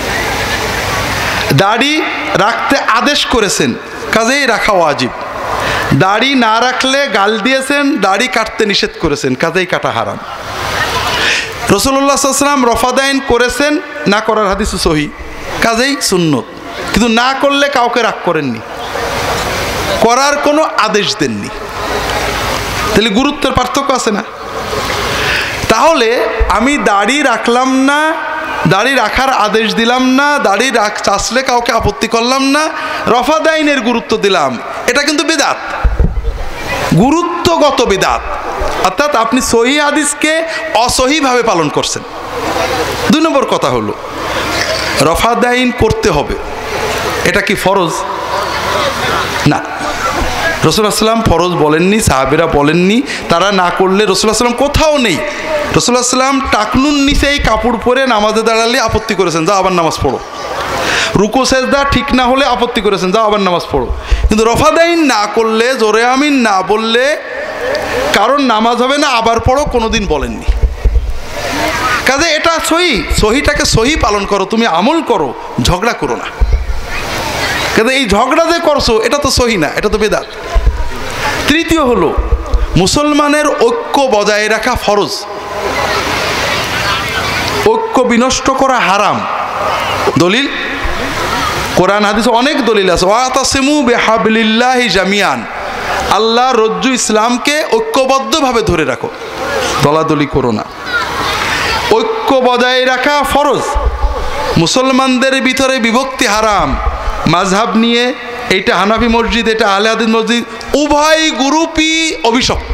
দাড়ি রাখতে আদেশ করেছেন কাজেই রাখা ওয়াজিব, দাড়ি না রাখলে গাল দিয়েছেন, দাড়ি কাটতে নিষেধ করেছেন কাজেই কাটা হারাম। রাসূলুল্লাহ সাল্লাল্লাহু আলাইহি ওয়াসাল্লাম রফাদাইন করেছেন, না করার হাদিস সহিহ কাজেই সুন্নত, কিন্তু না করলে কাউকে রাগ করেননি, করার কোনো আদেশ দেননি। তাহলে গুরুত্বের পার্থক্য আছে না? তাহলে আমি দাড়ি রাখলাম না, দাড়ি রাখার আদেশ দিলাম না, দাড়ি রাখ চাষলে কাউকে আপত্তি করলাম না, রফাদাইনের গুরুত্ব দিলাম, এটা কিন্তু বিদআত, গুরুত্বগত বিদআত। অর্থাৎ আপনি সহিহ হাদিসকে অসহিভাবে পালন করছেন। দুই নম্বর কথা হলো রফাদাইন করতে হবে, এটা কি ফরজ? না, রাসূলুল্লাহ সাল্লাল্লাহু আলাইহি ওয়াসাল্লাম ফরজ বলেননি, সাহাবীরা বলেননি, তারা না করলে রাসূলুল্লাহ সাল্লাল্লাহু আলাইহি ওয়াসাল্লাম কোথাও নেই। রাসূলুল্লাহ সাল্লাল্লাহু আলাইহি ওয়াসাল্লাম টাকনুন নিচেই কাপড় পরে নামাজে দাঁড়ালে আপত্তি করেছেন, যাও আবার নামাজ পড়ো। রুকু সেজদা ঠিক না হলে আপত্তি করেছেন, যাও আবার নামাজ পড়ো। কিন্তু রফাদাইন না করলে, জোরে আমিন না বললে কারণ নামাজ হবে না আবার পড়ো, কোনোদিন বলেননি। কাজে এটা সহি, সহিটাকে সহি পালন করো, তুমি আমল করো, ঝগড়া করো না। কাজে এই ঝগড়া যে করছো এটা তো সহি না, এটা তো বেদাত। তৃতীয় হলো মুসলমানের ঐক্য বজায় রাখা ফরজ, ঐক্য বিনষ্ট করা হারাম। দলিল কোরআন হাদিসে অনেক দলিল আছে। ওয়াতাসিমু বিহাবলিল্লাহি জামিয়ান, আল্লাহ রজ্জু ইসলামকে ঐক্যবদ্ধভাবে ধরে রাখো, দলাদলি করো না। ঐক্য বজায় রাখা ফরজ। মুসলমানদের ভিতরে বিভক্তি হারাম। মাযহাব নিয়ে এইটা হানাফি মসজিদ, এটা আহলে হাদিস মসজিদ, উভয় গ্রুপই অভিশপ্ত।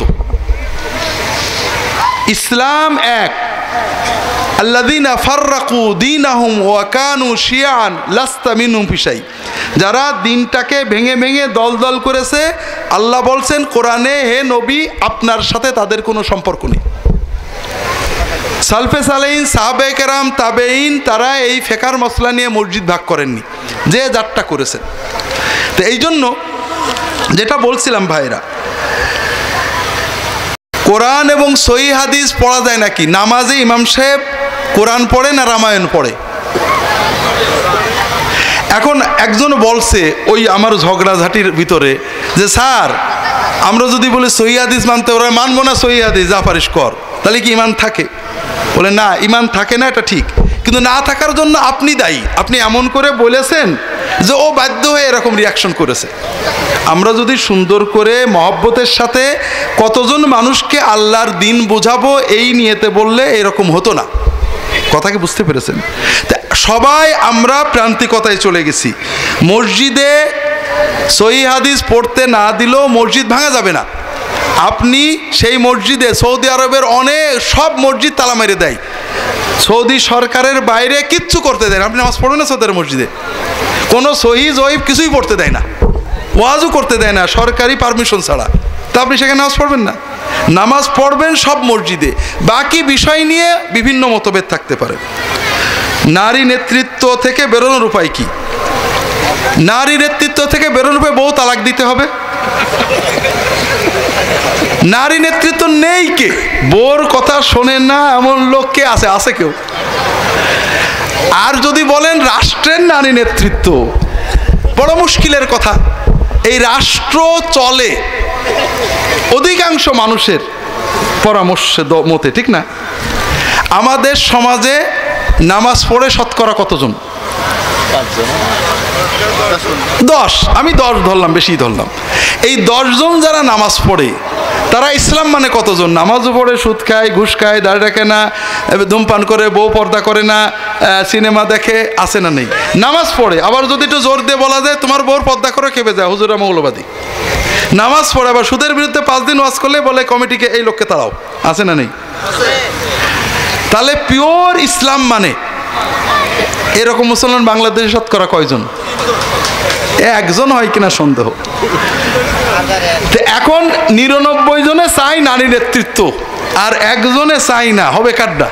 ইসলাম এক। আল্লাযীনা ফাররাকু দীনাহুম ওয়া কানু শিয়াআন লাস্তা মিনহুম ফি শাই, যারা দিনটাকে ভেঙে ভেঙে দল দল করেছে, আল্লাহ বলছেন কোরআনে, হে নবী আপনার সাথে তাদের কোনো সম্পর্ক নেই। সালফে সালেহিন, সাহাবায়ে কেরাম, তাবেঈন, তারা এই ফিকহের মসলা নিয়ে মসজিদ ভাগ করেননি, যে যারটা করেছেন। তো এই জন্য যেটা বলছিলাম ভাইরা, কোরআন এবং সহিহ হাদিস পড়া যায় নাকি? নামাজে ইমাম সাহেব কোরআন পড়ে না রামায়ণ পড়ে? এখন একজন বলছে ওই আমার ঝগড়াঝাটির ভিতরে যে স্যার আমরা যদি বলি সহিহ হাদিস মানতে, ওরা মানবো না সহিহ হাদিস, যা পারিস কর, তাহলে কি ইমান থাকে? বলে না, ইমান থাকে না, এটা ঠিক, কিন্তু না থাকার জন্য আপনি দায়ী। আপনি এমন করে বলেছেন যে ও বাধ্য হয়ে এরকম রিয়াকশন করেছে। আমরা যদি সুন্দর করে মহব্বতের সাথে কতজন মানুষকে আল্লাহর দিন বোঝাবো এই নিয়েতে বললে এরকম হতো না। কথা কি বুঝতে পেরেছেন? তা সবাই আমরা প্রান্তিকতায় চলে গেছি। মসজিদে সহিহ হাদিস পড়তে না দিলেও মসজিদ ভাঙা যাবে না। আপনি সেই মসজিদে, সৌদি আরবের অনেক সব মসজিদ তালা মেরে দেয়, সৌদি সরকারের বাইরে কিচ্ছু করতে দেয় না। আপনি নামাজ পড়বেন না সৌদি আরব মসজিদে, কোনো সহিহ জয়ীফ কিছুই পড়তে দেয় না, ওয়াজও করতে দেয় না সরকারি পারমিশন ছাড়া। তা আপনি সেখানে নামাজ পড়বেন না? নামাজ পড়বেন সব মসজিদে। বাকি বিষয় নিয়ে বিভিন্ন মতভেদ থাকতে পারে। নারী নেতৃত্ব থেকে বেরোনোর উপায় কি? নারী নেতৃত্ব থেকে বেরোনোর উপায় বউ তালাক দিতে হবে। নারী নেতৃত্ব নেই কে? বউর কথা শোনে না এমন লোক কে আছে? আছে কেউ? আর যদি বলেন রাষ্ট্রের নারী নেতৃত্ব, বড় মুশকিলের কথা। এই রাষ্ট্র চলে অধিকাংশ মানুষের পরামর্শে মতে, ঠিক না? আমাদের সমাজে নামাজ পড়ে শতকরা কতজন? দশ। আমি দশ ধরলাম, বেশি ধরলাম। এই দশজন যারা নামাজ পড়ে তারা ইসলাম মানে কতজন? নামাজও পড়ে, সুদ খায়, ঘুষ খায়, দাড়ি রাখে না, ধূমপান করে, বউ পর্দা করে না, সিনেমা দেখে, আছে না নেই? নামাজ পড়ে, আবার যদি একটু জোর দিয়ে বলা যায় তোমার বউর পর্দা করে খেপে যায়, হুজুরা মৌলবাদী। নামাজ পড়ে আবার সুদের বিরুদ্ধে পাঁচ দিন ওয়াজ করলে বলে কমিটিকে এই লোককে তাড়াও, আছে না নেই? তাহলে পিওর ইসলাম মানে এরকম মুসলমান বাংলাদেশে শতকরা কয়জন? একজন হয় কিনা সন্দেহ। এখন নিরানব্বই জনে চাই নারী নেতৃত্ব, আর একজনে চাই না, হবে কাড্ডা।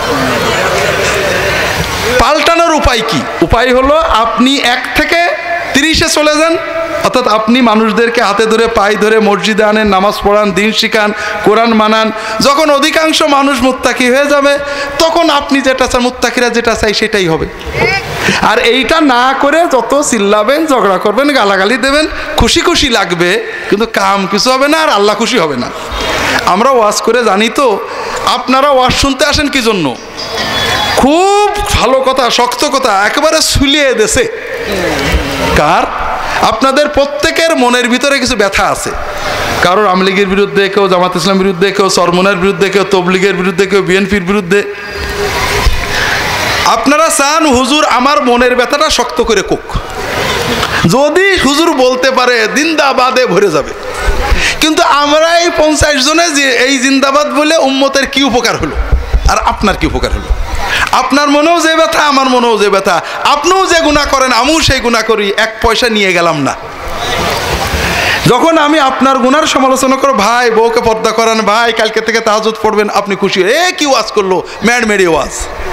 পাল্টানোর উপায় কি? উপায় হলো আপনি এক থেকে তিরিশে চলে যান, অর্থাৎ আপনি মানুষদেরকে হাতে ধরে পায়ে ধরে মসজিদে আনেন, নামাজ পড়ান, দিন শিখান, কোরআন মানান। যখন অধিকাংশ মানুষ মুত্তাকি হয়ে যাবে তখন আপনি যেটা চান, মুত্তাকিরা যেটা চাই সেটাই হবে। আর এইটা না করে যত চিল্লাবেন, ঝগড়া করবেন, গালাগালি দেবেন, খুশি খুশি লাগবে, কিন্তু কাম কিছু হবে না, আর আল্লাহ খুশি হবে না। আমরা ওয়াজ করে জানি তো, আপনারা ওয়াজ শুনতে আসেন কি জন্য? খুব ভালো কথা, শক্ত কথা একেবারে ছুলিয়ে দেছে। কার? আপনাদের প্রত্যেকের মনের ভিতরে কিছু ব্যথা আছে। কারোর আওয়ামী লীগের বিরুদ্ধে, কেউ জামাত ইসলামের বিরুদ্ধে, কেউ চরমনের বিরুদ্ধে, কেউ তবলিগের বিরুদ্ধে, কেউ বিএনপির বিরুদ্ধে। আপনারা চান হুজুর আমার মনের ব্যথাটা শক্ত করে কোক। যদি হুজুর বলতে পারে জিন্দাবাদে ভরে যাবে। কিন্তু আমরা এই পঞ্চাশ জনে যে এই জিন্দাবাদ বলে উম্মতের কি উপকার হলো, আর আপনার কি উপকার হলো? আপনার মনেও যে ব্যথা, আমার মনেও যে ব্যথা, আপনিও যে গুনাহ করেন আমিও সেই গুনাহ করি, এক পয়সা নিয়ে গেলাম না। যখন আমি আপনার গুনার সমালোচনা করো, ভাই বউকে পর্দা করান, ভাই কালকে থেকে তাহাজ্জুদ পড়বেন, আপনি খুশি, এ কি ওয়াজ করলো, ম্যাড মেরি ওয়াজ।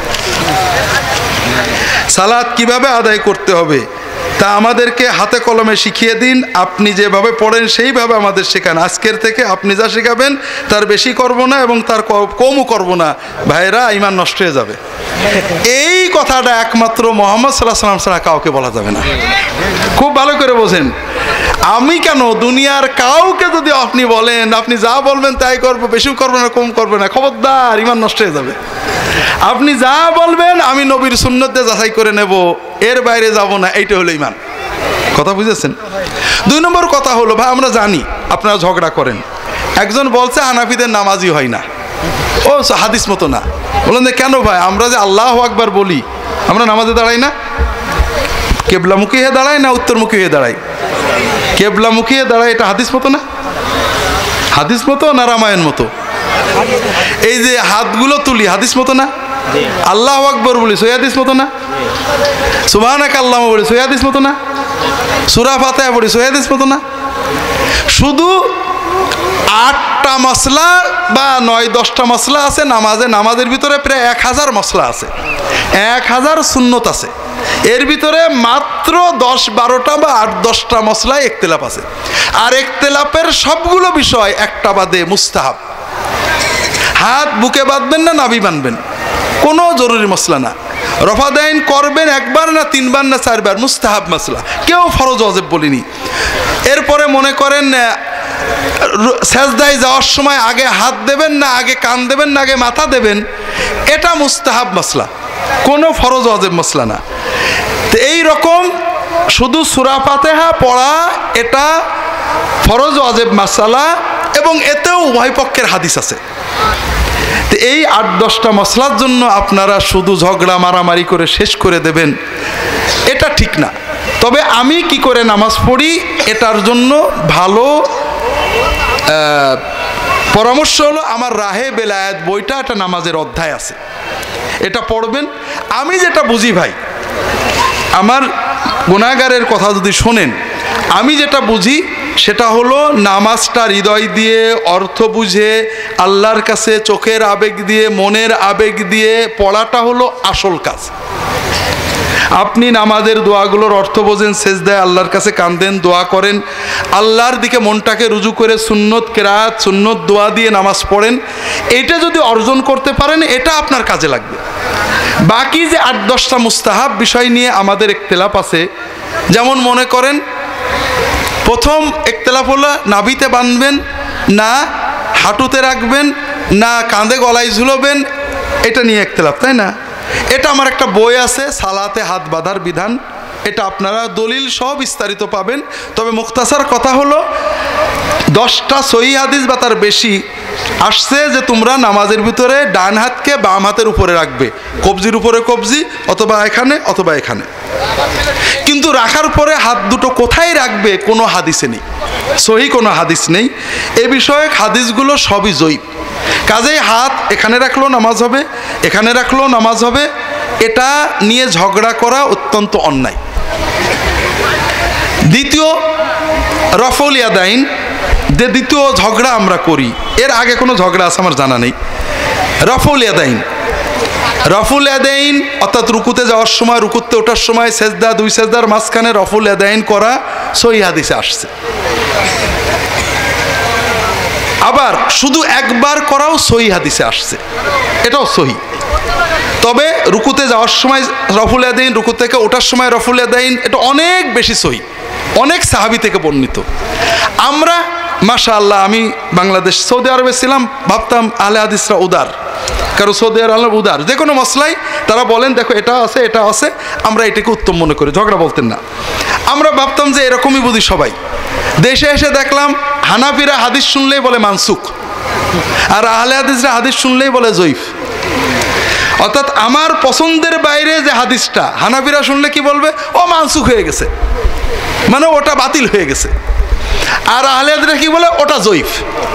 সালাত কিভাবে আদায় করতে হবে তা আমাদেরকে হাতে কলমে শিখিয়ে দিন। আপনি যেভাবে পড়েন সেইভাবে আমাদের শেখান। আজকের থেকে আপনি যা শেখাবেন তার বেশি করব না এবং তার কমও করব না। ভাইরা, ঈমান নষ্ট হয়ে যাবে। এই কথাটা একমাত্র মুহাম্মদ সাল্লাল্লাহু আলাইহি ওয়াসাল্লাম ছাড়া কাউকে বলা যাবে না। খুব ভালো করে বোঝেন। আমি কেন, দুনিয়ার কাউকে যদি আপনি বলেন আপনি যা বলবেন তাই করবো, বেশি করবো না, কম করবো না, খবরদার, ঈমান নষ্ট হয়ে যাবে। আপনি যা বলবেন আমি নবীর সুন্নত দিয়ে যাচাই করে নেব, এর বাইরে যাব না, এইটা হলো ঈমান। কথা বুঝেছেন? দুই নম্বর কথা হলো, ভাই আমরা জানি আপনারা ঝগড়া করেন। একজন বলছে হানাফিদের নামাজই হয় না, ও হাদিস মতো না। বলেন যে কেন ভাই, আমরা যে আল্লাহু আকবার বলি, আমরা নামাজে দাঁড়াই না? কেবলামুখী হয়ে দাঁড়াই না উত্তরমুখী হয়ে দাঁড়াই? কেবলামুখী হয়ে দাঁড়াই, এটা হাদিস মতো না? হাদিস মতো না রামায়ণ মতো? এই যে হাতগুলো তুলি, হাদিস মতো না? আল্লাহু আকবার বলি, সহি হাদিস মতো না? সুবহানাকা আল্লাহুম্মা বলি, সহি হাদিস মতো না? সূরা ফাতিহা পড়ি, সহি হাদিস মতো না? শুধু আটটা মশলা বা নয় দশটা মশলা আছে নামাজে। নামাজের ভিতরে প্রায় এক হাজার মশলা আছে, এক হাজার সুন্নত আছে। এর ভিতরে মাত্র দশ বারোটা বা আট দশটা মশলায় ইখতিলাফ আছে। আর ইখতিলাফের সবগুলো বিষয় একটা বাদে মুস্তাহাব। হাত বুকে বাঁধবেন না নাভি বাঁধবেন, কোনো জরুরি মশলা না। রফা দাইন করবেন একবার না তিনবার না চারবার, মুস্তাহাব মশলা, কেউ ফরজ ওয়াজিব বলিনি। এরপরে মনে করেন সেজদায় যাওয়ার সময় আগে হাত দেবেন না আগে কান দেবেন না আগে মাথা দেবেন, এটা মুস্তাহাব মশলা, কোনো ফরজ ওয়াজিব মশলা না। তো এই রকম শুধু সূরা ফাতিহা পড়া এটা ফরজ ওয়াজিব মাসালা, এবং এতেও উভয় পক্ষের হাদিস আছে। তো এই আট দশটা মশলার জন্য আপনারা শুধু ঝগড়া মারামারি করে শেষ করে দেবেন, এটা ঠিক না। তবে আমি কি করে নামাজ পড়ি এটার জন্য ভালো পরামর্শ হলো আমার রাহে বেলায়েত বইটা, একটা নামাজের অধ্যায় আছে, এটা পড়বেন। আমি যেটা বুঝি ভাই, আমার গুনাহগারের কথা যদি শোনেন, আমি যেটা বুঝি সেটা হলো নামাজটা হৃদয় দিয়ে অর্থ বুঝে আল্লাহর কাছে চোখের আবেগ দিয়ে মনের আবেগ দিয়ে পড়াটা হলো আসল কাজ। আপনি নামাজের দোয়াগুলোর অর্থ বোঝেন, সেজদায় আল্লাহর কাছে কাঁদেন, দোয়া করেন, আল্লাহর দিকে মনটাকে রুজু করে সুন্নত কেরাত সুন্নত দোয়া দিয়ে নামাজ পড়েন, এটা যদি অর্জন করতে পারেন এটা আপনার কাজে লাগবে। বাকি যে আট দশটা মুস্তাহাব বিষয় নিয়ে আমাদের ইখতিলাফ আছে, যেমন মনে করেন প্রথম ইখতিলাফ হলো নাভিতে বাঁধবেন না হাঁটুতে রাখবেন না কাঁধে গলায় ঝুলবেন, এটা নিয়ে ইখতিলাফ, তাই না? এটা আমার একটা বই আছে, সালাতে হাত বাঁধার বিধান, এটা আপনারা দলিল সহ বিস্তারিত পাবেন। তবে মুখতাসার কথা হলো দশটা সহিহ হাদিস বা তার বেশি আসছে যে তোমরা নামাজের ভিতরে ডান হাতকে বাম হাতের উপরে রাখবে, কবজির উপরে কবজি, অথবা এখানে অথবা এখানে। কিন্তু রাখার পরে হাত দুটো কোথায় রাখবে কোনো হাদিসে নেই, সহিহ কোনো হাদিস নেই। এ বিষয়ে হাদিসগুলো সবই জয়ীফ। কাজেই হাত এখানে রাখলেও নামাজ হবে, এখানে রাখলেও নামাজ হবে, এটা নিয়ে ঝগড়া করা অত্যন্ত অন্যায়। দ্বিতীয় রফউল ইয়াদাইন, যে দ্বিতীয় ঝগড়া আমরা করি, এর আগে কোনো ঝগড়া আছে আমার জানা নেই। রফউল ইয়াদাইন, রফুল ইয়াদাইন অর্থাৎ রুকুতে যাওয়ার সময়, রুকুতে ওঠার সময় সেজদা, দুই সেজদার মাঝখানে রফুল ইয়াদাইন করা সহিহ হাদিসে আসছে। আবার শুধু একবার করাও সহিহ হাদিসে আসছে, এটাও সহিহ। তবে রুকুতে যাওয়ার সময় রফুল ইয়াদাইন, রুকু থেকে ওঠার সময় রফুল ইয়াদাইন, এটা অনেক বেশি সহিহ, অনেক সাহাবী থেকে বর্ণিত। আমরা মাশাআল্লাহ, আমি বাংলাদেশ সৌদি আরবে ছিলাম, ভাবতাম আহলে হাদিসরা উদার, কারণ সৌদি আরব উদার, যে কোনো মশলায় তারা বলেন দেখো এটা আছে এটা আছে, আমরা এটাকে উত্তম মনে করি, ঝগড়া বলতেন না। আমরা ভাবতাম যে এরকমই বুঝি সবাই। দেশে এসে দেখলাম হানাফিরা হাদিস শুনলেই বলে মানসুখ, আর আহলে হাদিসরা হাদিস শুনলেই বলে জয়ীফ। অর্থাৎ আমার পছন্দের বাইরে যে হাদিসটা, হানাফিরা শুনলে কি বলবে, ও মানসুখ হয়ে গেছে, মানে ওটা বাতিল হয়ে গেছে। আর আহলে হাদিসরা কি বলে, ওটা জয়ীফ।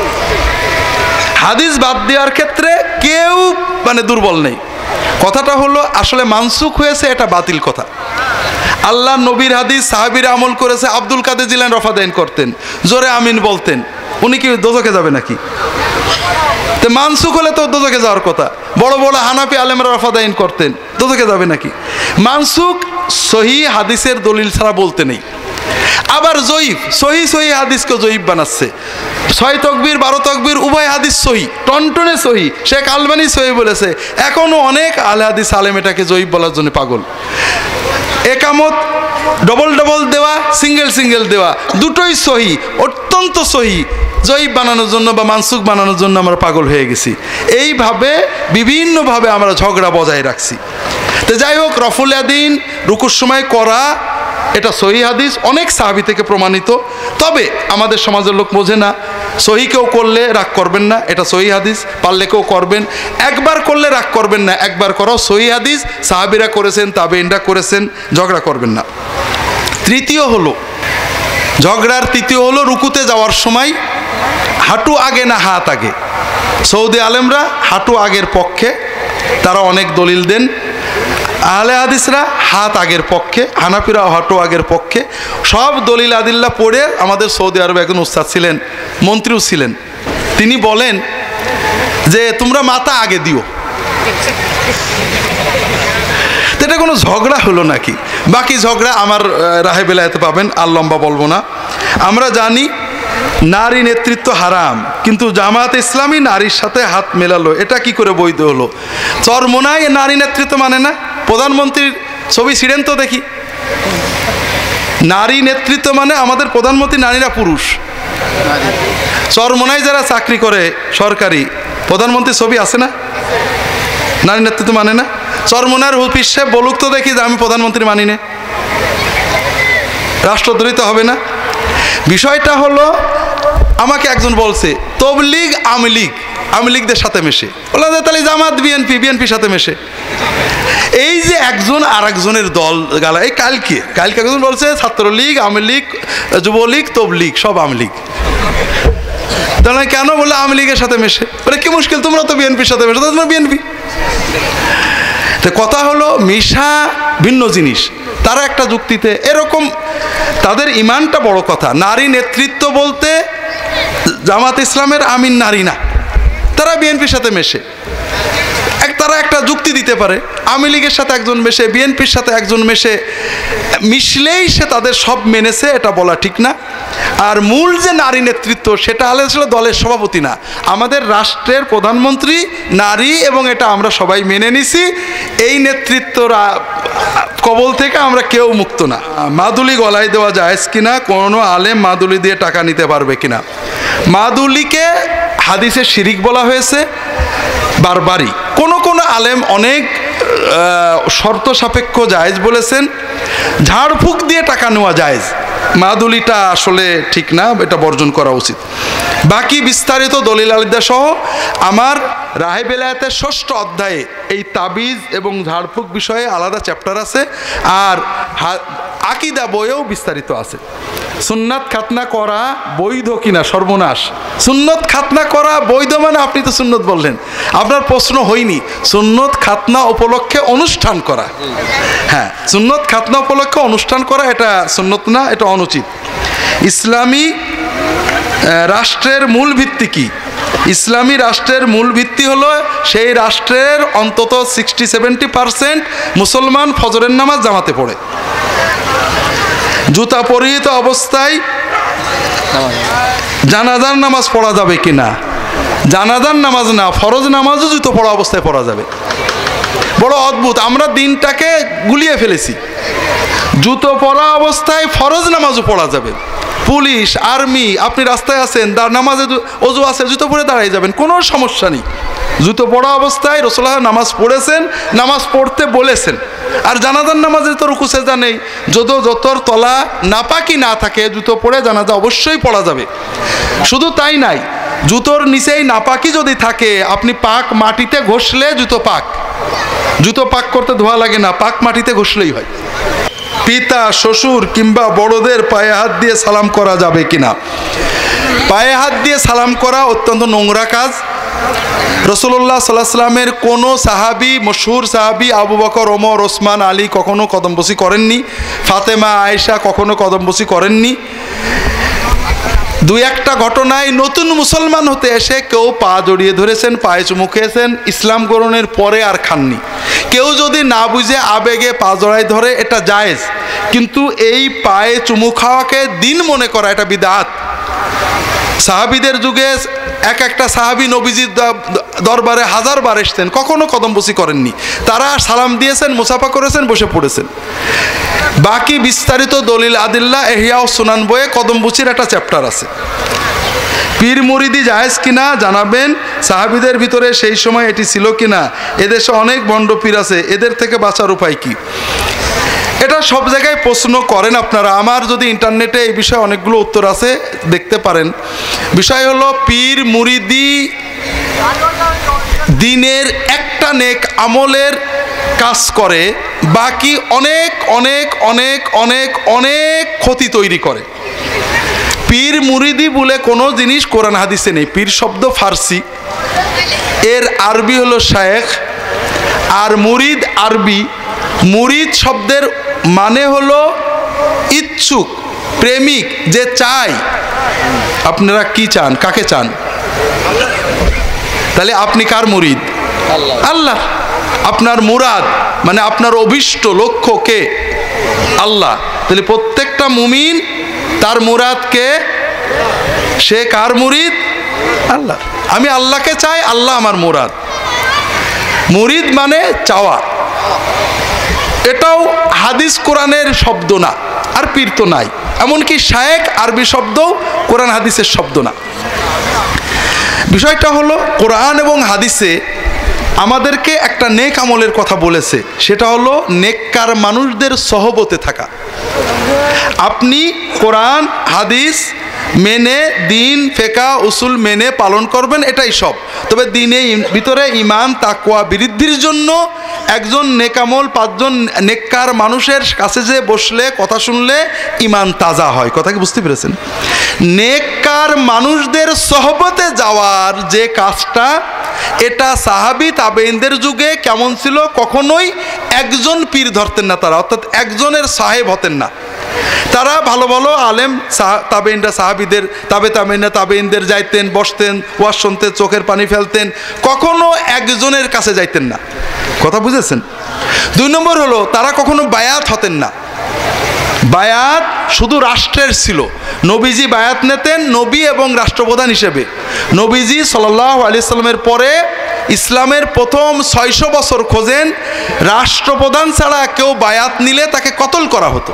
হাদিস বাদ দেওয়ার ক্ষেত্রে কেউ মানে দুর্বল নেই। কথাটা হলো আসলে মানসুখ হয়েছে, এটা বাতিল কথা। আল্লাহ নবীর হাদিস সাহাবীরা আমল করেছে। আব্দুল কাদের জিলানী রফাদাইন করতেন, জোরে আমিন বলতেন, উনি কি দোজখে যাবে নাকি? তো মানসুখ হলে তো দোজখে যাওয়ার কথা। বড় বড় হানাফি আলেমরা রফাদাইন করতেন, দোজখে যাবে নাকি? মানসুখ সহিহ হাদিসের দলিল ছাড়া বলতে নেই। আবার জয়ীফ, সহি সহি হাদিসকে জয়ীফ বানাচ্ছে। ছয় তকবীর বারো তকবীর উভয় হাদিস সহি, টনটনে সহি। শেখ আলবানী সহি বলেছে, এখনও অনেক আলে হাদিস আলেম এটাকে জয়ীফ বলার জন্য পাগল। একামত ডবল ডবল দেওয়া, সিঙ্গেল সিঙ্গেল দেওয়া, দুটোই সহি, অত্যন্ত সহি। জয়ীফ বানানোর জন্য বা মানসুখ বানানোর জন্য আমরা পাগল হয়ে গেছি। এইভাবে বিভিন্নভাবে আমরা ঝগড়া বজায় রাখছি। তো যাই হোক, রফুল ইয়াদাইন রুকুর সময় করা, এটা সহিহ হাদিস, অনেক সাহাবী থেকে প্রমাণিত। তবে আমাদের সমাজের লোক বোঝে না, সহি কেউ করলে রাগ করবেন না, এটা সহিহ হাদিস, পারলে কেউ করবেন। একবার করলে রাগ করবেন না, একবার করাও সহিহ হাদিস, সাহাবীরা করেছেন, তাবেঈনরা করেছেন, ঝগড়া করবেন না। তৃতীয় হলো ঝগড়ার তৃতীয় হলো রুকুতে যাওয়ার সময় হাঁটু আগে না হাত আগে। সৌদি আলেমরা হাঁটু আগের পক্ষে, তারা অনেক দলিল দেন। আহলে হাদিসরা হাত আগের পক্ষে, হানাফিরাও হাঁটু আগের পক্ষে। সব দলিল আদিল্লা পড়ে আমাদের সৌদি আরবে একজন উস্তাদ ছিলেন, মন্ত্রীও ছিলেন, তিনি বলেন যে তোমরা মাথা আগে দিও। এটা কোনো ঝগড়া হলো নাকি? বাকি ঝগড়া আমার রাহে বেলায়েতে পাবেন, আর লম্বা বলবো না। আমরা জানি নারী নেতৃত্ব হারাম, কিন্তু জামাত ইসলামী নারীর সাথে হাত মেলালো, এটা কি করে বৈধ হলো? চরমোনায় নারী নেতৃত্ব মানে না? প্রধানমন্ত্রীর ছবি ছিঁড়েন তো দেখি। নারী নেতৃত্ব মানে আমাদের প্রধানমন্ত্রী নারীরা পুরুষ। চরমোনায় যারা চাকরি করে সরকারি, প্রধানমন্ত্রীর ছবি আছে না? নারী নেতৃত্ব মানে না? চরমোনার হুফিজ সাহেব বলুক তো দেখি যে আমি প্রধানমন্ত্রী মানি না, রাষ্ট্রদ্রোহিত হবে না? বিষয়টা হলো, আমাকে একজন বলছে তবলিগ আওয়ামী লীগ, আওয়ামী লীগদের সাথে মেশে, বললাম যে তাহলে জামাত বিএনপি, বিএনপির সাথে মেশে। এই যে একজন আর একজনের দল গালা, এই কালকে কালকে একজন বলছে ছাত্রলীগ, আওয়ামী লীগ, যুবলীগ, তবলিগ সব আওয়ামী লীগ। তাহলে কেন? বলে আওয়ামী লীগের সাথে মেশে। বলে কি মুশকিল, তোমরা তো বিএনপির সাথে মেশো, তোমরা বিএনপি। তো কথা হলো মিশা ভিন্ন জিনিস। তারা একটা যুক্তিতে এরকম, তাদের ইমানটা বড় কথা। নারী নেতৃত্ব বলতে জামাত ইসলামের আমিন নারী না, তারা বিএনপির সাথে মেশে। এক তারা একটা যুক্তি দিতে পারে, আওয়ামী লীগের সাথে একজন মেশে, বিএনপির সাথে একজন মেশে, মিশলেই সে তাদের সব মেনেছে, এটা বলা ঠিক না। আর মূল যে নারী নেতৃত্ব, সেটা আসলে দলের সভাপতি না, আমাদের রাষ্ট্রের প্রধানমন্ত্রী নারী, এবং এটা আমরা সবাই মেনে নিছি। এই নেতৃত্বরা কবল থেকে আমরা কেউ মুক্ত না। মাদুলি গলায় দেওয়া জায়েজ কিনা, কোনো আলেম মাদুলি দিয়ে টাকা নিতে পারবে কিনা? মাদুলিকে হাদিসে শিরিক বলা হয়েছে বারবারই। কোন কোন আলেম অনেক শর্ত সাপেক্ষ জায়েজ বলেছেন। ঝাড়ফুঁক দিয়ে টাকা নেওয়া জায়েজ, মাদুলিটা আসলে ঠিক না, এটা বর্জন করা উচিত। বাকি বিস্তারিত দলিল আলিদা সহ আমার রাহে বেলায়েতের ষষ্ঠ অধ্যায়ে এই তাবিজ এবং ঝাড়ফুঁক বিষয়ে আলাদা চ্যাপ্টার আছে, আর আকিদা বইয়েও বিস্তারিত আছে। সুন্নাত খাতনা করা বৈধ কিনা, সর্বনাশ। সুন্নত খাতনা করা বৈধ মানে আপনি তো সুন্নত বললেন, আপনার প্রশ্ন হয়নি। সুন্নত খাতনা উপলক্ষে অনুষ্ঠান করা, হ্যাঁ সুন্নত খাতনা উপলক্ষে অনুষ্ঠান করা এটা সুন্নত না, এটা অনুচিত। ইসলামী রাষ্ট্রের মূল ভিত্তি কি? ইসলামী রাষ্ট্রের মূল ভিত্তি হলো সেই রাষ্ট্রের অন্তত সিক্সটি সেভেন্টি পারসেন্ট মুসলমান ফজরের নামাজ জামাতে পড়ে। জুতা পরিহিত অবস্থায় জানাজার নামাজ পড়া যাবে কিনা? জানাজার নামাজ না, ফরজ নামাজও জুতো পড়া অবস্থায় পড়া যাবে। বড় অদ্ভুত, আমরা দিনটাকে গুলিয়ে ফেলেছি। জুতো পরা অবস্থায় ফরজ নামাজও পড়া যাবে। পুলিশ, আর্মি, আপনি রাস্তায় আছেন, নামাজে অজু আছে, জুতো পরে দাঁড়িয়ে যাবেন, কোনো সমস্যা নেই। জুতো পড়া অবস্থায় রাসূলুল্লাহ নামাজ পড়েছেন, নামাজ পড়তে বলেছেন। আর জানাজার নামাজে তো রুকু সেজদা নেই। যত যতর তলা নাপাকি না থাকে, জুতো পরে জানাজা অবশ্যই পড়া যাবে। শুধু তাই নাই, জুতোর নিচেই নাপাকি যদি থাকে, আপনি পাক মাটিতে ঘষলে জুতো পাক। জুতো পাক করতে ধোয়া লাগে না, পাক মাটিতে ঘষলেই হয়। পিতা, শ্বশুর কিংবা বড়দের পায়ে হাত দিয়ে সালাম করা যাবে কিনা? পায়ে হাত দিয়ে সালাম করা অত্যন্ত নোংরা কাজ। রাসূলুল্লাহ সাল্লাল্লাহু আলাইহি ওয়াসাল্লামের কোনো সাহাবী, মশহুর সাহাবী আবু বকর, ওমর, ওসমান, আলী কখনো কদমবুসি করেননি। ফাতেমা, আয়েশা কখনো কদমবুসি করেননি। দুই একটা ঘটনায় নতুন মুসলমান হতে এসে কেউ পা জড়িয়ে ধরেছেন, পায়ে চুমু খেয়েছেন, ইসলাম গ্রহণের পরে আর খাননি। কেউ যদি না বুঝে আবেগে পা জড়াই ধরে, এটা জায়েজ, কিন্তু এই পায়ে চুমু খাওয়াকে দিন মনে করা এটা বিদআত। সাহাবীদের যুগে এক একটা সাহাবী নবীজির দরবারে হাজার বার এসেছেন, কখনো কদমবুসি করেননি। তারা সালাম দিয়েছেন, মুসাফা করেছেন, বসে পড়েছেন। বাকি বিস্তারিত দলিল আদিল্লা ইহয়া ও সুনান বইয়ে কদমবুসির একটা চ্যাপ্টার আছে। পীর মুরিদি জায়েজ কিনা জানাবেন। সাহাবীদের ভিতরে সেই সময় এটি ছিল কিনা? এদেশে অনেক ভণ্ড পীর আছে, এদের থেকে বাঁচার উপায় কি? এটা সব জায়গায় প্রশ্ন করেন আপনারা। আমার যদি ইন্টারনেটে এই বিষয়ে অনেকগুলো উত্তর আছে, দেখতে পারেন। বিষয় হলো পীর মুরিদি দিনের একটা নেক আমলের কাজ করে, বাকি অনেক অনেক অনেক অনেক অনেক ক্ষতি তৈরি করে। পীর মুরিদি বলে কোনো জিনিস কোরআন হাদিসে নেই। পীর শব্দ ফার্সি, এর আরবি হলো শায়েখ, আর মুরিদ আরবি। মুরিদ শব্দের মানে হলো ইচ্ছুক, প্রেমিক, যে চায়। আপনারা কি চান? কাকে চান? তাহলে আপনি কার মুরিদ? আল্লাহ। আপনার মুরাদ মানে আপনার অভিষ্ট লক্ষ্য কে? আল্লাহ। তাহলে প্রত্যেকটা মুমিন তার মুরাদ কে? সে কার মুরিদ? আল্লাহ। আমি আল্লাহকে চাই, আল্লাহ আমার মুরাদ। মুরিদ মানে চাওয়া। এটাও হাদিস কোরআনের শব্দ না, আর পীর তো নাই। এমনকি শায়েখ আরবি শব্দ, কোরআন হাদিসের শব্দ না। বিষয়টা হলো কোরআন এবং হাদিসে আমাদেরকে একটা নেক আমলের কথা বলেছে, সেটা হলো নেককার মানুষদের সহবতে থাকা। আপনি কোরআন হাদিস মেনে, দিন ফেকা উসুল মেনে পালন করবেন, এটাই সব। তবে দিনে ভিতরে ইমান তাকওয়া বৃদ্ধির জন্য একজন নেকামল পাঁচজন নেককার মানুষের কাছে যে বসলে, কথা শুনলে ইমান তাজা হয়। কথা কি বুঝতে পেরেছেন? নেককার মানুষদের সহবতে যাওয়ার যে কাজটা, এটা সাহাবী তাবেঈনদের যুগে কেমন ছিল? কখনোই একজন পীর ধরতেন না তারা, অর্থাৎ একজনের সাহেব হতেন না। তারা ভালো ভালো আলেম তাবেঈনরা, সাহাবীদের তাবে তাবেঈনরা তাবেঈনদের যাইতেন, বসতেন, ওয়াজ শুনতেন, চোখের পানি ফেলতেন, কখনো একজনের কাছে যাইতেন না। কথা বুঝেছেন? দুই নম্বর হলো তারা কখনো বায়াত হতেন না। বায়াত শুধু রাষ্ট্রের ছিল। নবীজি বায়াত নিতেন নবী এবং রাষ্ট্রপ্রধান হিসেবে। নবীজি সাল্লাল্লাহু আলাইহি সাল্লামের পরে ইসলামের প্রথম ছয়শো বছর খোঁজেন, রাষ্ট্রপ্রধান ছাড়া কেউ বায়াত নিলে তাকে কতল করা হতো।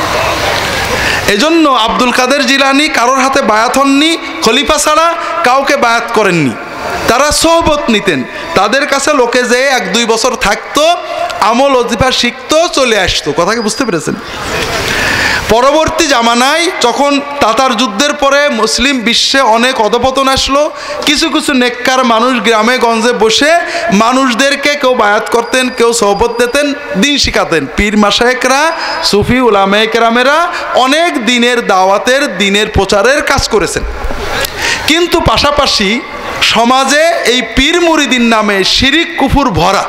এজন্য আব্দুল কাদের জিলানী কারোর হাতে বায়াত হননি, খলিফা ছাড়া কাউকে বায়াত করেননি। তারা সোহবত নিতেন, তাদের কাছে লোকে যেয়ে এক দুই বছর থাকতো, আমল ওজিফা শিখতো, চলে আসতো। কথা কি বুঝতে পেরেছেন? পরবর্তী জামানায় যখন তাতার যুদ্ধের পরে মুসলিম বিশ্বে অনেক অধপতন আসলো, কিছু কিছু নেককার মানুষ গ্রামে গঞ্জে বসে মানুষদেরকে কেউ বায়াত করতেন, কেউ সোহবত দিতেন, দিন শিখাতেন। পীর মাশায়েখরা, সুফি উলামায়ে কেরামেরা অনেক দিনের দাওয়াতের, দিনের প্রচারের কাজ করেছেন। কিন্তু পাশাপাশি সমাজে এই পীর মুরিদিন নামে শিরিক কুফুর ভরা।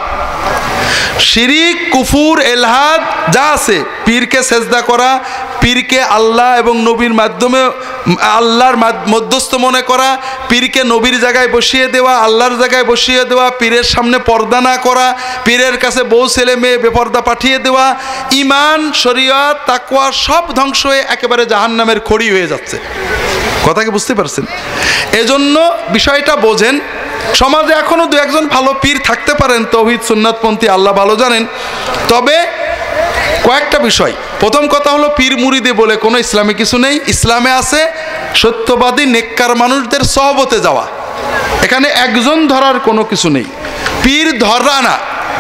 শিরিক কুফুর এলহাদ যা আছে, পীরকে সেজদা করা, পীরকে আল্লাহ এবং নবীর মাধ্যমে আল্লাহর মধ্যস্থ মনে করা, পীরকে নবীর জায়গায় বসিয়ে দেওয়া, আল্লাহর জায়গায় বসিয়ে দেওয়া, পীরের সামনে পর্দা না করা, পীরের কাছে বউ ছেলে মেয়ে বেপর্দা পাঠিয়ে দেওয়া, ইমান শরীয়ত তাকওয়া সব ধ্বংস হয়ে একেবারে জাহান্নামের খড়ি হয়ে যাচ্ছে। কথা কি বুঝতে পারছেন? এজন্য বিষয়টা বোঝেন। সমাজে এখনো দু একজন ভালো পীর থাকতে পারেন, তৌহিদ সুন্নাতপন্থী, আল্লাহ ভালো জানেন। তবে কয়েকটা বিষয়। প্রথম কথা হলো, পীর মুরিদে বলে কোনো ইসলামে কিছু নেই। ইসলামে আছে সত্যবাদী নেককার মানুষদের সহবতে যাওয়া। এখানে একজন ধরার কোনো কিছু নেই। পীর ধরা না,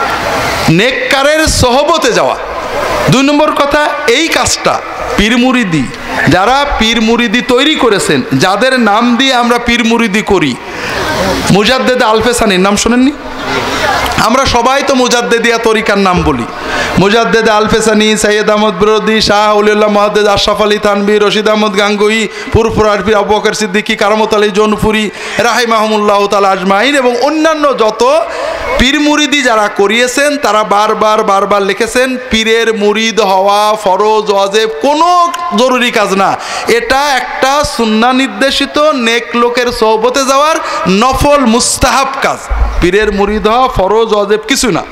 নেককারের সহবতে যাওয়া। দুই নম্বর কথা, এই কাজটা পীর মুরিদি, যারা পীর মুরিদি তৈরি করেছেন, যাদের নাম দিয়ে আমরা পীর মুরিদি করি, মুজাদ্দেদ আলফেসানির নাম শোনেননি? আমরা সবাই তো মুজাদ্দেদিয়া তরিকার নাম বলি। মুজাদ্দেদ আলফেসানি, সৈয়দ আহমদ বিরোধী, শাহ উলিউল্লাহ মুহাদ্দিস আশরাফ আলী থানভী, রশিদ আহমদ গাঙ্গুই, ফুরফুরার পীর আবু বকর সিদ্দিকী, কারামত আলী জৌনপুরি রাহিমাহুমুল্লাহ তাআলা আজমাইন এবং অন্যান্য যত পীর মুরিদি যারা করিয়েছেন, তারা বারবার বারবার লিখেছেন, পীরের মুরিদ হওয়া ফরজ ওয়াজিব কোনো জরুরি কাজ না। এটা একটা সুন্নাহ নির্দেশিত নেক লোকের সোহবতে যাওয়ার নফল মুস্তাহাব কাজ। পীরের মুরিদ হওয়া ফরজ ওয়াজিব কিছু না।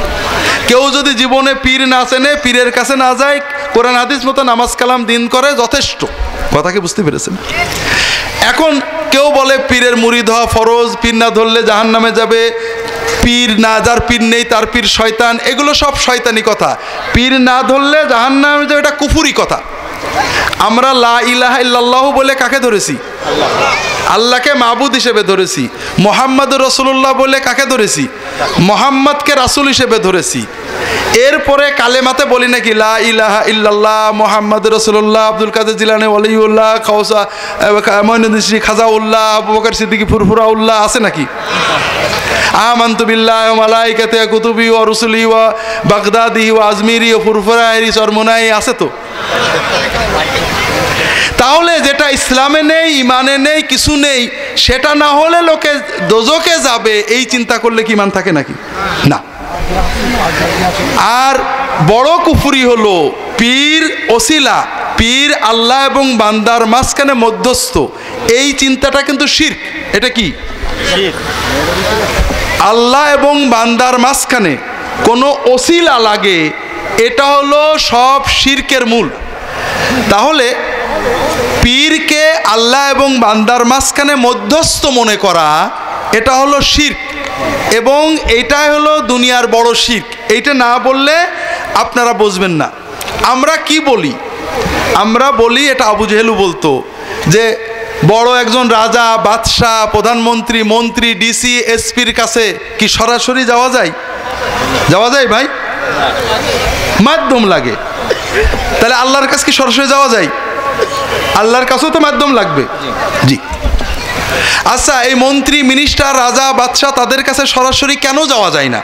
কেউ যদি জীবনে পীর না চেনে, পীরের কাছে না যায়, কোরআন হাদিস মতো নামাজ কালাম দিন করে, যথেষ্ট। কথা কি বুঝতে পেরেছেন? এখন কেউ বলে পীরের মুরিদ হওয়া ফরজ, পীর না ধরলে জাহান্নামে যাবে, পীর না, যার পীর নেই তার পীর শয়তান। এগুলো সব শয়তানি কথা। পীর না ধরলে জাহান্নামে যাবে, এটা কুফরি কথা। আমরা লা ইলাহা ইল্লাল্লাহু বলে কাকে ধরেছি? আল্লাহকে মাবুদ হিসেবে ধরেছি। মুহাম্মাদুর রাসূলুল্লাহ বলে কাকে ধরেছি? মুহাম্মদকে রাসূল হিসেবে ধরেছি। এরপরে কালেমাতে বলি নাকি লা ইলাহা ইল্লাল্লাহ মুহাম্মাদুর রাসূলুল্লাহ, আব্দুল কাদের জিলানী ওয়ালিউল্লাহ, খাওসা মঈনুদ্দিন চিশতি খাজাউল্লাহ, আবু বকর সিদ্দিকী ফুরফুরাউল্লাহ আছে নাকি? আমানতু বিল্লাহি ওয়া মালাইকাতিহি ওয়া কুতুবিহি ওয়া রুসুলিহি ওয়া বাগদাদিহি ওয়া আজমিরি ওয়া ফুরফুরাইরি চরমোনাই আছে তো? তাহলে যেটা ইসলামে নেই, ইমানে নেই, কিছু নেই, সেটা না হলে লোকে দোজখে যাবে, এই চিন্তা করলে কি ইমান থাকে নাকি? না। আর বড় কুফরি হলো পীর ওসিলা, পীর আল্লাহ এবং বান্দার মাঝখানে মধ্যস্থ, এই চিন্তাটা কিন্তু শিরক। এটা কি? আল্লাহ এবং বান্দার মাঝখানে কোনো ওসিলা লাগে, এটা হলো সব শিরকের মূল। তাহলে পীরকে আল্লাহ এবং বান্দার মাঝখানে মধ্যস্থ মনে করা, এটা হলো শিরক, এবং এটাই হলো দুনিয়ার বড় শিরক। এইটা না বললে আপনারা বুঝবেন না। আমরা কি বলি? আমরা বলি, এটা আবু জেহেলও বলতো, যে বড় একজন রাজা, বাদশাহ, প্রধানমন্ত্রী, মন্ত্রী, ডিসি, এসপির কাছে কি সরাসরি যাওয়া যায়? যাওয়া যায় ভাই? মাধ্যম লাগে। তাহলে আল্লাহর কাছে কি সরাসরি যাওয়া যায়? আল্লাহর কাছেও তো মাধ্যম লাগবে। জি। আচ্ছা, এই মন্ত্রী, মিনিস্টার, রাজা, বাদশাহ, তাদের কাছে সরাসরি কেন যাওয়া যায় না?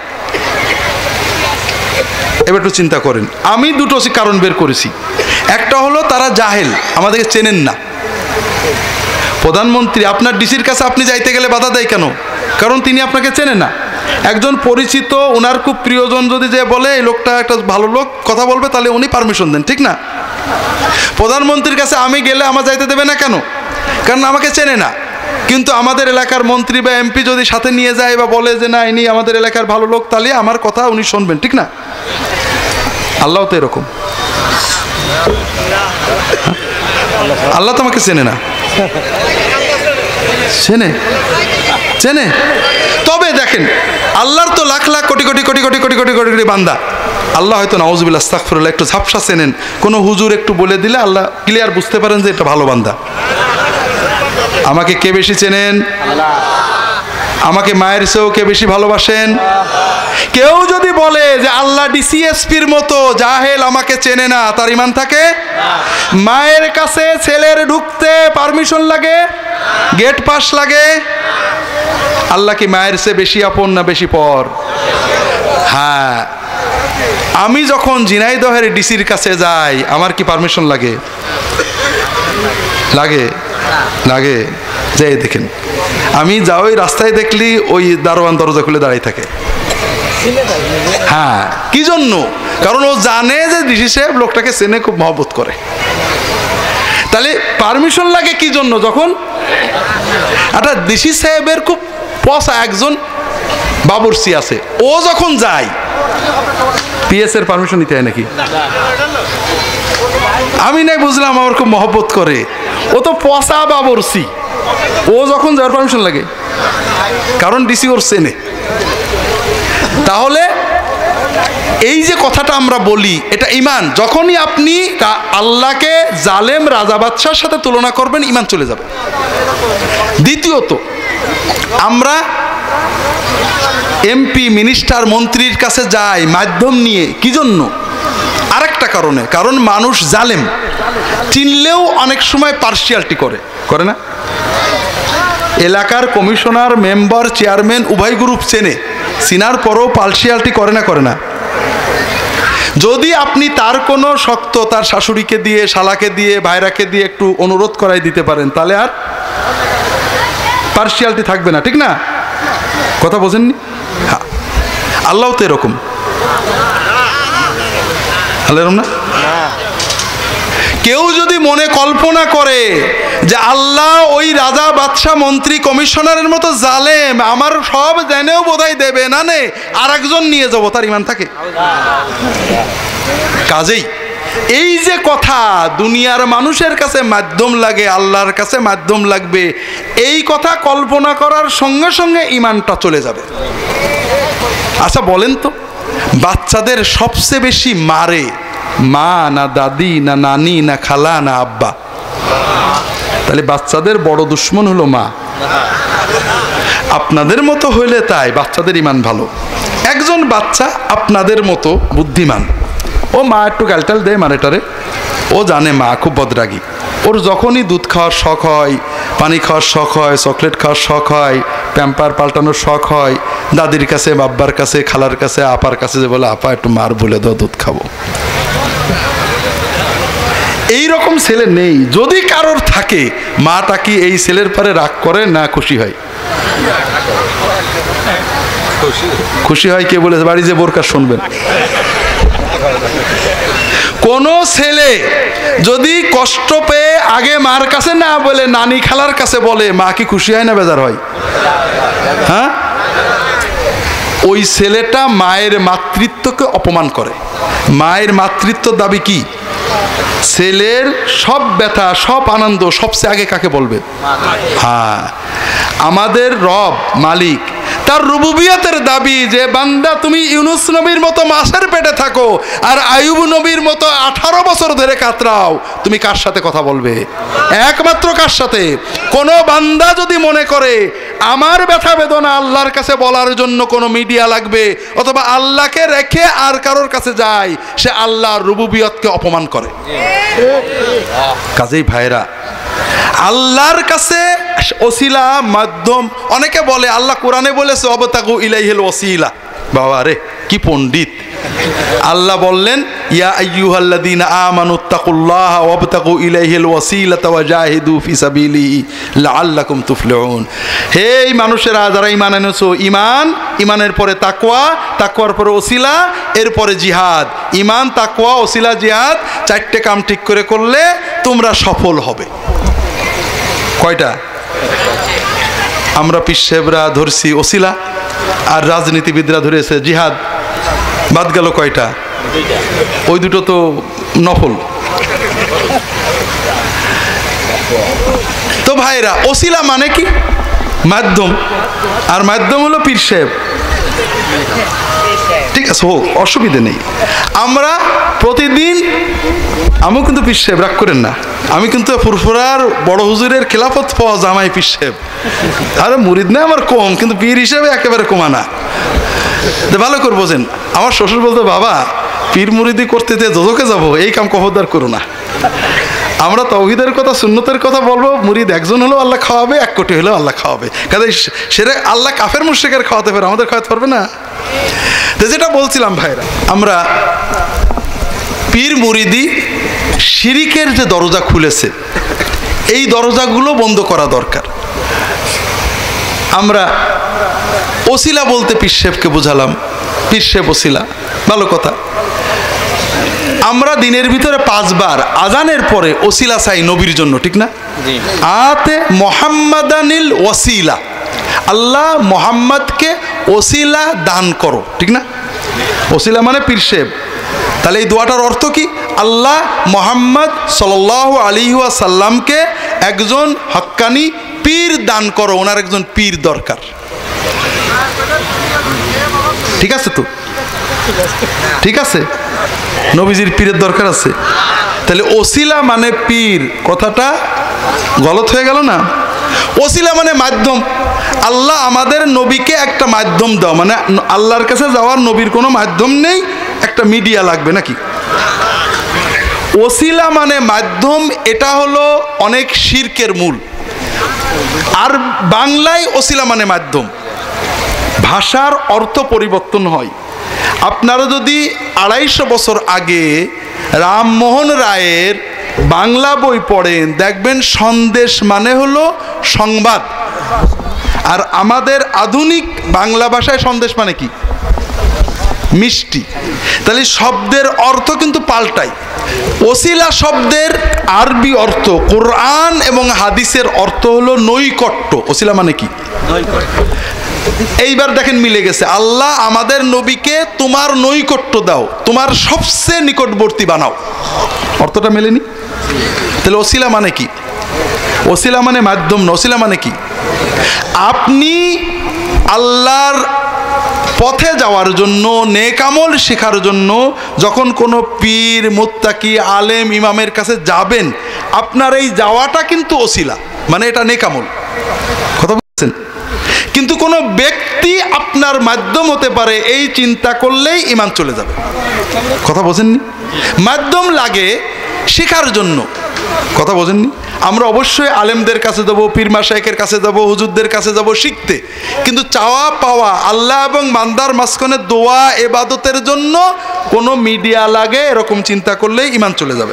এবার একটু চিন্তা করেন। আমি দুটো কারণ বের করেছি। একটা হলো তারা জাহেল, আমাদেরকে চেনেন না। প্রধানমন্ত্রী, আপনার ডিসির কাছে আপনি যাইতে গেলে বাধা দেয় কেন? কারণ তিনি আপনাকে চেনেন না। একজন পরিচিত, ওনার খুব প্রিয়জন যদি যে বলে এই লোকটা একটা ভালো লোক, কথা বলবে, তাহলে উনি পারমিশন দেন, ঠিক না? প্রধানমন্ত্রীর কাছে আমি গেলে আমার যাইতে দেবে না কেন? কারণ আমাকে চেনে না। কিন্তু আমাদের এলাকার মন্ত্রী বা এমপি যদি সাথে নিয়ে যায় বা বলে যে না ইনি আমাদের এলাকার ভালো লোক, তাহলে আমার কথা উনি শুনবেন, ঠিক না? আল্লাহ তো এরকম। আল্লাহ তো আমাকে চেনে না। চেনে চেনে তবে দেখেন, আল্লাহর তো লাখ লাখ কোটি কোটি কোটি কোটি কোটি কোটি কোটি কোটি বান্দা। আল্লাহ হয়তো নাউজুবিল্লাহ আস্তাগফিরুল্লাহ একটু ঝাপসা চেনেন, কোনো হুজুর একটু বলে দিলে আল্লাহ ক্লিয়ার বুঝতে পারেন যে এটা ভালো বান্দা। আমাকে কে বেশি চেনেন? আমাকে মায়ের চেয়েও কে বেশি ভালোবাসেন? কেউ যদি বলে যে আল্লাহ ডিসিএসপির মতো জাহেল, আমাকে চেনে না, তার ইমান থাকে? মায়ের কাছে ছেলের ঢুকতে পারমিশন লাগে, গেট পাস লাগে। আল্লাহ কি মায়ের চেয়ে বেশি আপন না বেশি পর? হ্যাঁ, আমি যখন ঝিনাইদহের ডিসির কাছে যাই আমার কি পারমিশন লাগে? লাগে লাগে যাই দেখেন, আমি যা ওই রাস্তায় দেখলি ওই দারোয়ান দরজা খুলে দাঁড়িয়ে থাকে। হ্যাঁ, কি জন্য? কারণ ও জানে যে ডিসি সাহেব লোকটাকে চেনে, খুব মহব্বত করে। তাহলে পারমিশন লাগে কি জন্য? যখন একটা ডিসি সাহেবের খুব পসা একজন বাবুর্চি আছে, ও যখন যায় পিএস এর পারমিশন নিতে হয় নাকি? আমি নাই বুঝলাম, আমার খুব মহব্বত করে, ও তো পসা বাবুর্চি, ও যখন যাওয়ার পারমিশন লাগে, কারণ ডিসি ওর চেনে। তাহলে এই যে কথাটা আমরা বলি, এটা ইমান। যখনই আপনি আল্লাহকে জালেম রাজা বাদশার সাথে তুলনা করবেন, ইমান চলে যাবে। দ্বিতীয়ত, আমরা এমপি মিনিস্টার মন্ত্রীর কাছে যাই মাধ্যম নিয়ে, কি জন্য? আরেকটা কারণে, কারণ মানুষ জালেম, চিনলেও অনেক সময় পার্সিয়ালিটি করে, করে না? এলাকার কমিশনার, মেম্বার, চেয়ারম্যান উভয় গ্রুপ চেনে, চিনার পরও পার্সিয়ালিটি করে না, করে না? যদি আপনি তার কোনো শক্ত তার শাশুড়িকে দিয়ে, শালাকে দিয়ে, ভাইরাকে দিয়ে একটু অনুরোধ করাই দিতে পারেন, তাহলে আর পার্সিয়ালিটি থাকবে না, ঠিক না? কথা বোঝেননি? হ্যাঁ, আল্লাহ তো এরকম। আল্লাহ এরকম না? কেউ যদি মনে কল্পনা করে যে আল্লাহ ওই রাজা বাদশাহ মন্ত্রী কমিশনারের মতো জালেম, আমার সব জেনেও বোধহয় দেবে না, নে আর একজন নিয়ে যাবো, তার ইমান থাকে? কাজেই এই যে কথা, দুনিয়ার মানুষের কাছে মাধ্যম লাগে, আল্লাহর কাছে মাধ্যম লাগবে, এই কথা কল্পনা করার সঙ্গে সঙ্গে ইমানটা চলে যাবে। আচ্ছা বলেন তো, বাচ্চাদের সবচেয়ে বেশি মারে মা না দাদি না নানি না খালা না আব্বা? তাহলে বাচ্চাদের বড় দুশ্মন হলো মা। আপনাদের মতো হইলে তাই বাচ্চাদের ইমান ভালো। একজন বাচ্চা আপনাদের মতো বুদ্ধিমান, ও মা একটু গালটাল দেয় মারেটারে, ও জানে মা খুব বদরাগী, ওর যখনই দুধ খাওয়ার শখ হয়, পানি খাওয়ার শখ হয়, চকলেট খাওয়ার শখ হয়, প্যাম্পার পাল্টানোর শখ হয়, দাদির কাছে, বাব্বার কাছে, খালার কাছে, আপার কাছে যে বলে আপা একটু মার বলে দাও দুধ খাবো। এই রকম ছেলে নেই। যদি কারোর থাকে, মাটা কি এই ছেলের পরে রাগ করে না খুশি হয়? খুশি হয়। কে বলেছে? বাড়ি যে বোরকা শুনবেন। কোন ছেলে যদি কষ্ট পেয়ে আগে মার কাছে না বলে নানি খালার কাছে বলে, মা কি খুশি হয় না বেজার হয়? হ্যাঁ, ওই ছেলেটা মায়ের মাতৃত্বকে অপমান করে। মায়ের মাতৃত্ব দাবি কি? ছেলের সব ব্যথা, সব আনন্দ সবচেয়ে আগে কাকে বলবে? হ্যাঁ, আমাদের রব মালিক, তার রুবুবিয়তের দাবি যে বান্দা তুমি ইউনুস নবীর মতো মাছের পেটে থাকো আর আয়ুব নবীর মতো আঠারো বছর ধরে কাতরাও, তুমি কার সাথে কথা বলবে? একমাত্র কার সাথে? কোনো বান্দা যদি মনে করে আমার ব্যথা বেদনা আল্লাহর কাছে বলার জন্য কোনো মিডিয়া লাগবে অথবা আল্লাহকে রেখে আর কারোর কাছে যায়, সে আল্লাহর রুবুবিয়তকে অপমান করে। কাজেই ভাইরা, আল্লাহর কাছে ওসিলা মাধ্যম, অনেকে বলে আল্লাহ কোরআনে বলেছে অবতাগু ইলাইহিল ওসিলা। বাবা রে কি পণ্ডিত! আল্লাহ বললেন ইয়া আইয়ুহাল্লাযীনা আমানুত্তাকুল্লাহা ওয়াবতাগু ইলাইহিল ওয়াসিলাতা ওয়াজাহিদু ফি সাবিলিহি লাআল্লাকুম তুফলিহুন। হে মানুষেরা যারা ঈমান এনেছো, ঈমান, ঈমানের পরে তাকওয়া, তাকওয়ার পরে ওসিলা, এরপরে জিহাদ। ঈমান, তাকওয়া, ওসিলা, জিহাদ, চারটে কাম ঠিক করে করলে তোমরা সফল হবে। কয়টা? আমরা পীর সাহেবরা ধরছি ওসিলা আর রাজনীতিবিদরা ধরেছে জিহাদ। বাদ গেল কয়টা? ওই দুটো তো নফল। তো ভাইরা, ওসিলা মানে কি? মাধ্যম। আর মাধ্যম হলো পীর সাহেব। ঠিক আছে, হোক, অসুবিধে নেই। আমরা প্রতিদিন আমিও কিন্তু পীর সাহেব, রাগ করেন না, আমি কিন্তু ফুরফুরার বড় হুজুরের খেলাফত পাওয়া জামাই পীর সাহেব। আরে মুরিদ না আমার কম, কিন্তু পীর হিসেবে একেবারে কমা না। ভালো করে বোঝেন, আমার শ্বশুর বলতো, বাবা পীর মুরিদি করতে যে দোজখে যাবো, এই কাম খবরদার করো না। আমরা তাওহীদের কথা সুন্নতের কথা বলবো, মুরিদ একজন হলেও আল্লাহ খাওয়াবে, এক কোটি হলেও আল্লাহ খাওয়াবে। কাজে সেটা আল্লাহ কাফের মুশরিকের খাওয়াতে পারে, আমাদের খাওয়াতে পারবে না। তো যেটা বলছিলাম ভাইরা, আমরা পীর মুরিদি শিরিকের যে দরজা খুলেছে, এই দরজাগুলো বন্ধ করা দরকার। আমরা ওসিলা বলতে পীর সাহেবকে বুঝালাম, পীর সাহেব ওসিলা, ভালো কথা। আমরা দিনের ভিতরে পাঁচবার আজানের পরে ওসিলা চাই নবীর জন্য, ঠিক না? আতে মোহাম্মদানিল ওসিলা, আল্লাহ মোহাম্মদকে ওসিলা দান করো, ঠিক না? ওসিলা মানে পীর সাহেব। তাহলে এই দোয়াটার অর্থ কি? আল্লাহ মোহাম্মদ সাল্লাল্লাহু আলাইহি ওয়াসাল্লামকে একজন হক্কানি পীর দান করো, ওনার একজন পীর দরকার। ঠিক আছে তো? ঠিক আছে, নবীজির পীরের দরকার আছে। তাহলে ওসিলা মানে পীর, কথাটা গলত হয়ে গেল না? ওসিলা মানে মাধ্যম। আল্লাহ আমাদের নবীকে একটা মাধ্যম দাও, মানে আল্লাহর কাছে যাওয়ার নবীর কোনো মাধ্যম নেই, একটা মিডিয়া লাগবে নাকি? ওসিলা মানে মাধ্যম, এটা হলো অনেক শিরকের মূল। আর বাংলায় ওসিলা মানে মাধ্যম, ভাষার অর্থ পরিবর্তন হয়। আপনারা যদি আড়াইশো বছর আগে রামমোহন রায়ের বাংলা বই পড়েন, দেখবেন সন্দেশ মানে হলো সংবাদ। আর আমাদের আধুনিক বাংলা ভাষায় সন্দেশ মানে কি? মিষ্টি। তাহলে শব্দের অর্থ কিন্তু পাল্টায়। ওসিলা শব্দের আরবি অর্থ, কোরআন এবং হাদিসের অর্থ হলো নৈকট্য। ওসিলা মানে কি? এইবার দেখেন মিলে গেছে। আল্লাহ আমাদের নবীকে তোমার নৈকট্য দাও, তোমার সবচেয়ে নিকটবর্তী বানাও, অর্থটা মেলেনি? তাহলে ওসিলা মানে কি? ওসিলা মানে মাধ্যম না, ওসিলা মানে কি? আপনি আল্লাহর পথে যাওয়ার জন্য, নেক আমল শেখার জন্য যখন কোনো পীর, মুত্তাকি, আলেম, ইমামের কাছে যাবেন, আপনার এই যাওয়াটা কিন্তু ওসিলা, মানে এটা নেক আমল। কথা বলছেন? কিন্তু কোনো ব্যক্তি আপনার মাধ্যম হতে পারে, এই চিন্তা করলেই ঈমান চলে যাবে। কথা বোঝেননি? মাধ্যম লাগে শেখার জন্য, কথা বোঝেননি? আমরা অবশ্যই আলেমদের কাছে যাবো, পীর মাশায়েখের কাছে যাবো, হুজুরদের কাছে যাবো শিখতে, কিন্তু চাওয়া পাওয়া আল্লাহ এবং বান্দার মাঝখানে দোয়া ইবাদতের জন্য কোনো মিডিয়া লাগে, এরকম চিন্তা করলেই ঈমান চলে যাবে।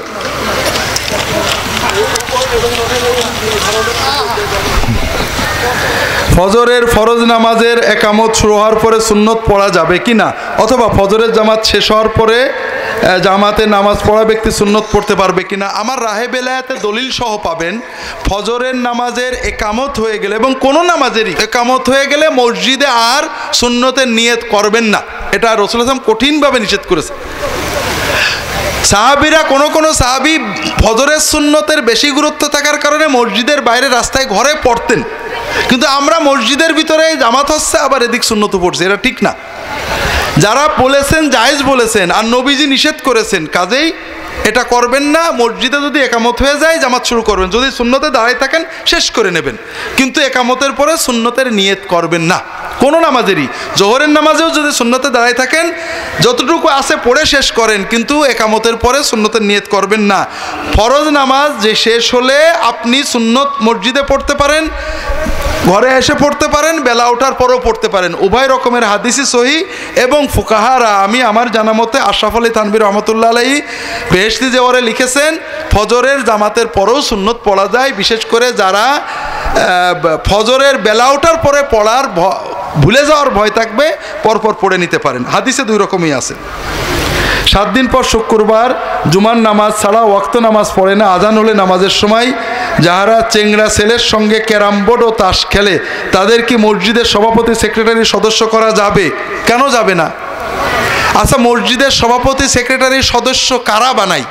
ফজরের ফরজ নামাজের একামত শুরু হওয়ার পরে সুন্নত পড়া যাবে কি না, অথবা ফজরের জামাত শেষ হওয়ার পরে জামাতে নামাজ পড়া ব্যক্তি সুন্নত পড়তে পারবে কিনা? আমার রাহে বেলায়াতে দলিল সহ পাবেন, ফজরের নামাজের একামত হয়ে গেলে এবং কোনো নামাজেরই একামত হয়ে গেলে মসজিদে আর সুন্নতের নিয়ত করবেন না। এটা রাসূলুল্লাহ সাল্লাল্লাহু আলাইহি ওয়াসাল্লাম কঠিনভাবে নিষেধ করেছে। সাহাবীরা, কোনো কোনো সাহাবী ফজরের সুন্নতের বেশি গুরুত্ব থাকার কারণে মসজিদের বাইরে রাস্তায় ঘরে পড়তেন, কিন্তু আমরা মসজিদের ভিতরে জামাত হচ্ছে আবার এদিক সুন্নত পড়ছি, এটা ঠিক না। যারা বলেছেন জায়েজ বলেছেন, আর নবীজি নিষেধ করেছেন, কাজেই এটা করবেন না। মসজিদে যদি একামত হয়ে যায় জামাত শুরু করবেন, যদি সুন্নতে দাঁড়ায় থাকেন শেষ করে নেবেন, কিন্তু একামতের পরে সুন্নতের নিয়ত করবেন না কোনো নামাজেরই। জোহরের নামাজেও যদি সুন্নতে দাঁড়ায় থাকেন, যতটুকু আছে পড়ে শেষ করেন, কিন্তু একামতের পরে সুন্নতের নিয়ত করবেন না। ফরজ নামাজ যে শেষ হলে আপনি সুন্নত মসজিদে পড়তে পারেন, ঘরে এসে পড়তে পারেন, বেলা ওঠার পরও পড়তে পারেন, উভয় রকমের হাদিসই সহি। এবং ফুকাহারা, আমি আমার জানা মতে আশরাফ আলী থানভী রহমতুল্লাহ আলাইহি বেহেশতি জেওয়ারে লিখেছেন, ফজরের জামাতের পরেও সুন্নত পড়া যায়, বিশেষ করে যারা ফজরের বেলা ওঠার পরে পড়ার ভুলে যাওয়ার ভয় থাকবে, পরপর পড়ে নিতে পারেন। হাদিসে দুই রকমই আছে। সাত দিন পর শুক্রবার জুমার নামাজ ছাড়া ওয়াক্ত নামাজ পড়ে না। আজান হলে নামাজের সময় যাহারা চেংড়া ছেলের সঙ্গে ক্যারাম বোর্ড ও তাস খেলে, তাদের কি মসজিদের সভাপতি, সেক্রেটারি, সদস্য করা যাবে? কেন যাবে না? আচ্ছা, মসজিদের সভাপতি, সেক্রেটারি, সদস্য কারা বানায়?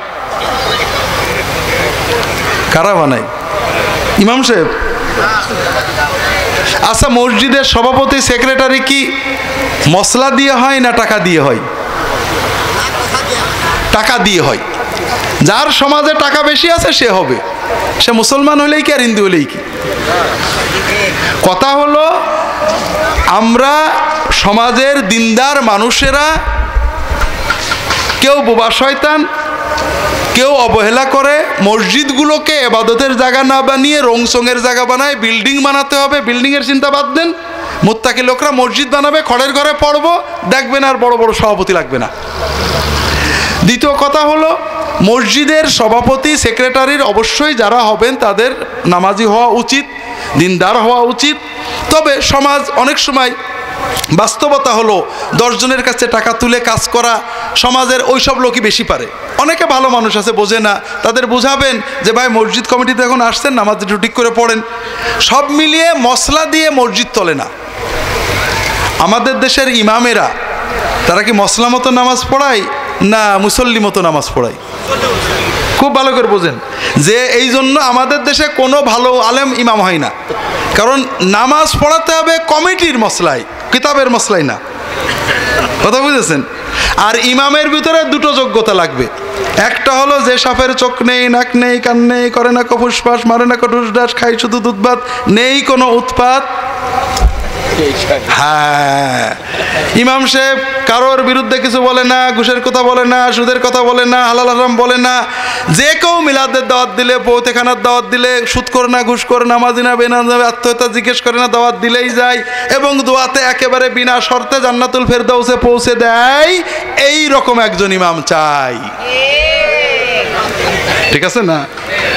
কারা বানায়? ইমাম সাহেব। আচ্ছা, মসজিদের সভাপতি, সেক্রেটারি কি মসলা দিয়ে হয় না টাকা দিয়ে হয়? টাকা দিয়ে হয়। যার সমাজে টাকা বেশি আছে সে হবে, সে মুসলমান হলেই কি আর হিন্দু হলেই কি। কথা হলো আমরা সমাজের দিনদার মানুষেরা কেউ বোবা শয়তান, কেউ অবহেলা করে মসজিদগুলোকে ইবাদতের জায়গা না বানিয়ে রংসঙের জায়গা বানায়, বিল্ডিং বানাতে হবে, বিল্ডিংয়ের চিন্তা বাদ দেন। মুত্তাকি লোকরা মসজিদ বানাবে, খড়ের ঘরে পড়বো, দেখবেন আর বড় বড় সভাপতি লাগবে না। দ্বিতীয় কথা হলো মসজিদের সভাপতি সেক্রেটারির অবশ্যই যারা হবেন তাদের নামাজি হওয়া উচিত, দিনদার হওয়া উচিত। তবে সমাজ অনেক সময় বাস্তবতা হলো দশজনের কাছে টাকা তুলে কাজ করা, সমাজের ওইসব লোকই বেশি পারে। অনেকে ভালো মানুষ আছে, বোঝে না, তাদের বুঝাবেন যে ভাই মসজিদ কমিটিতে এখন আসছেন, নামাজ একটু ঠিক করে পড়েন। সব মিলিয়ে মশলা দিয়ে মসজিদ চলে না। আমাদের দেশের ইমামেরা তারা কি মশলা মতো নামাজ পড়ায় না মুসল্লি মতো নামাজ পড়ায়? খুব ভালো করে বোঝেন যে এই জন্য আমাদের দেশে কোনো ভালো আলেম ইমাম হয় না, কারণ নামাজ পড়াতে হবে কমিটির মশলায়, কিতাবের মশলায় না। কথা বুঝেছেন? আর ইমামের ভিতরে দুটো যোগ্যতা লাগবে, একটা হলো যে সাপের চোখ নেই, নাক নেই, কান নেই, করে না কফুসফাস, মারে না কটুস ডাস, খাই শুধু দুধ ভাত, নেই কোনো উৎপাত। হ্যাঁ, ইমাম সাহেব কারোর বিরুদ্ধে কিছু বলে না, ঘুষের কথা বলে না, সুদের কথা বলে না, হালাল হারাম বলে না। যে কেউ মিলাদের দাওয়াত দিলে, পৌতেখানার দাওয়াত দিলে, সুদ করে না, ঘুষ করে না, মাজিনা বেনা আত্মহত্যা জিজ্ঞেস করে না, দাওয়াত দিলেই যায় এবং দোয়াতে একেবারে বিনা শর্তে জান্নাতুল ফেরদাউসে পৌঁছে দেয়। এই রকম একজন ইমাম চাই, ঠিক আছে না?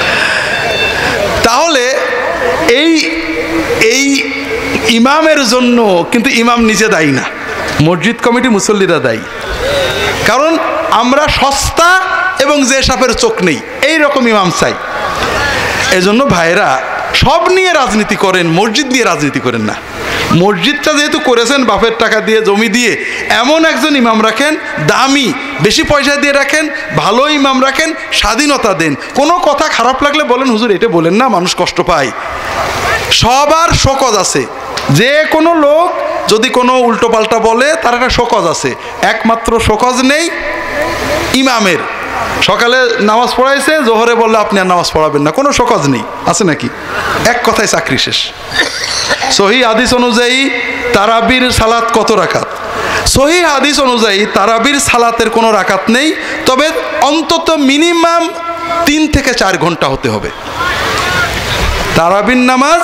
তাহলে এই এই ইমামের জন্য কিন্তু ইমাম নিজে দায়ী না, মসজিদ কমিটি মুসল্লিরা দায়ী। কারণ আমরা সস্তা এবং যে সাপের চোখ নেই এই রকম ইমাম চাই। এজন্য ভাইরা সব নিয়ে রাজনীতি করেন, মসজিদ নিয়ে রাজনীতি করেন না। মসজিদটা যেহেতু করেছেন বাপের টাকা দিয়ে, জমি দিয়ে, এমন একজন ইমাম রাখেন, দামি, বেশি পয়সা দিয়ে রাখেন, ভালো ইমাম রাখেন, স্বাধীনতা দেন। কোনো কথা খারাপ লাগলে বলেন হুজুর এটা বলেন না, মানুষ কষ্ট পায়। সবার শোকজ আছে, যে কোনো লোক যদি কোনো উল্টো পাল্টা বলে তার একটা শোকজ আছে, একমাত্র শোকজ নেই ইমামের। সকালে নামাজ পড়াইছে, জোহরে বললে আপনি আর নামাজ পড়াবেন না, কোনো শোকজ নেই, আছে নাকি? এক কথায় চাকরি শেষ। সহি হাদিস অনুযায়ী তারাবির সালাত কত রাকাত? সহি হাদিস অনুযায়ী তারাবির সালাতের কোনো রাকাত নেই, তবে অন্তত মিনিমাম তিন থেকে চার ঘন্টা হতে হবে। তারাবির নামাজ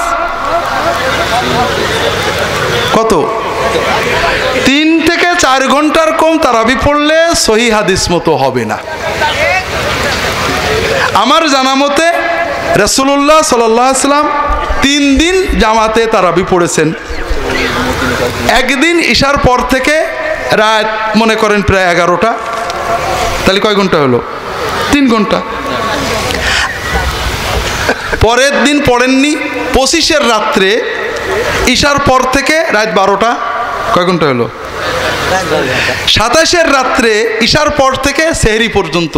কত? তিন থেকে চার ঘন্টার কম তারাবি পড়লে সহি হাদিস মতো হবে না। আমার জানা মতে রাসূলুল্লাহ সাল্লাল্লাহু আলাইহি ওয়াসাল্লাম তিন দিন জামাতে তারাবি পড়েছেন। একদিন ঈশার পর থেকে রাত মনে করেন প্রায় এগারোটা, তাহলে কয় ঘন্টা হলো? তিন ঘন্টা। পরের দিন পড়েননি, পঁচিশের রাত্রে ঈশার পর থেকে রাত বারোটা, কয় ঘন্টা হলো? সাতাশের রাত্রে ঈশার পর থেকে সেহরি পর্যন্ত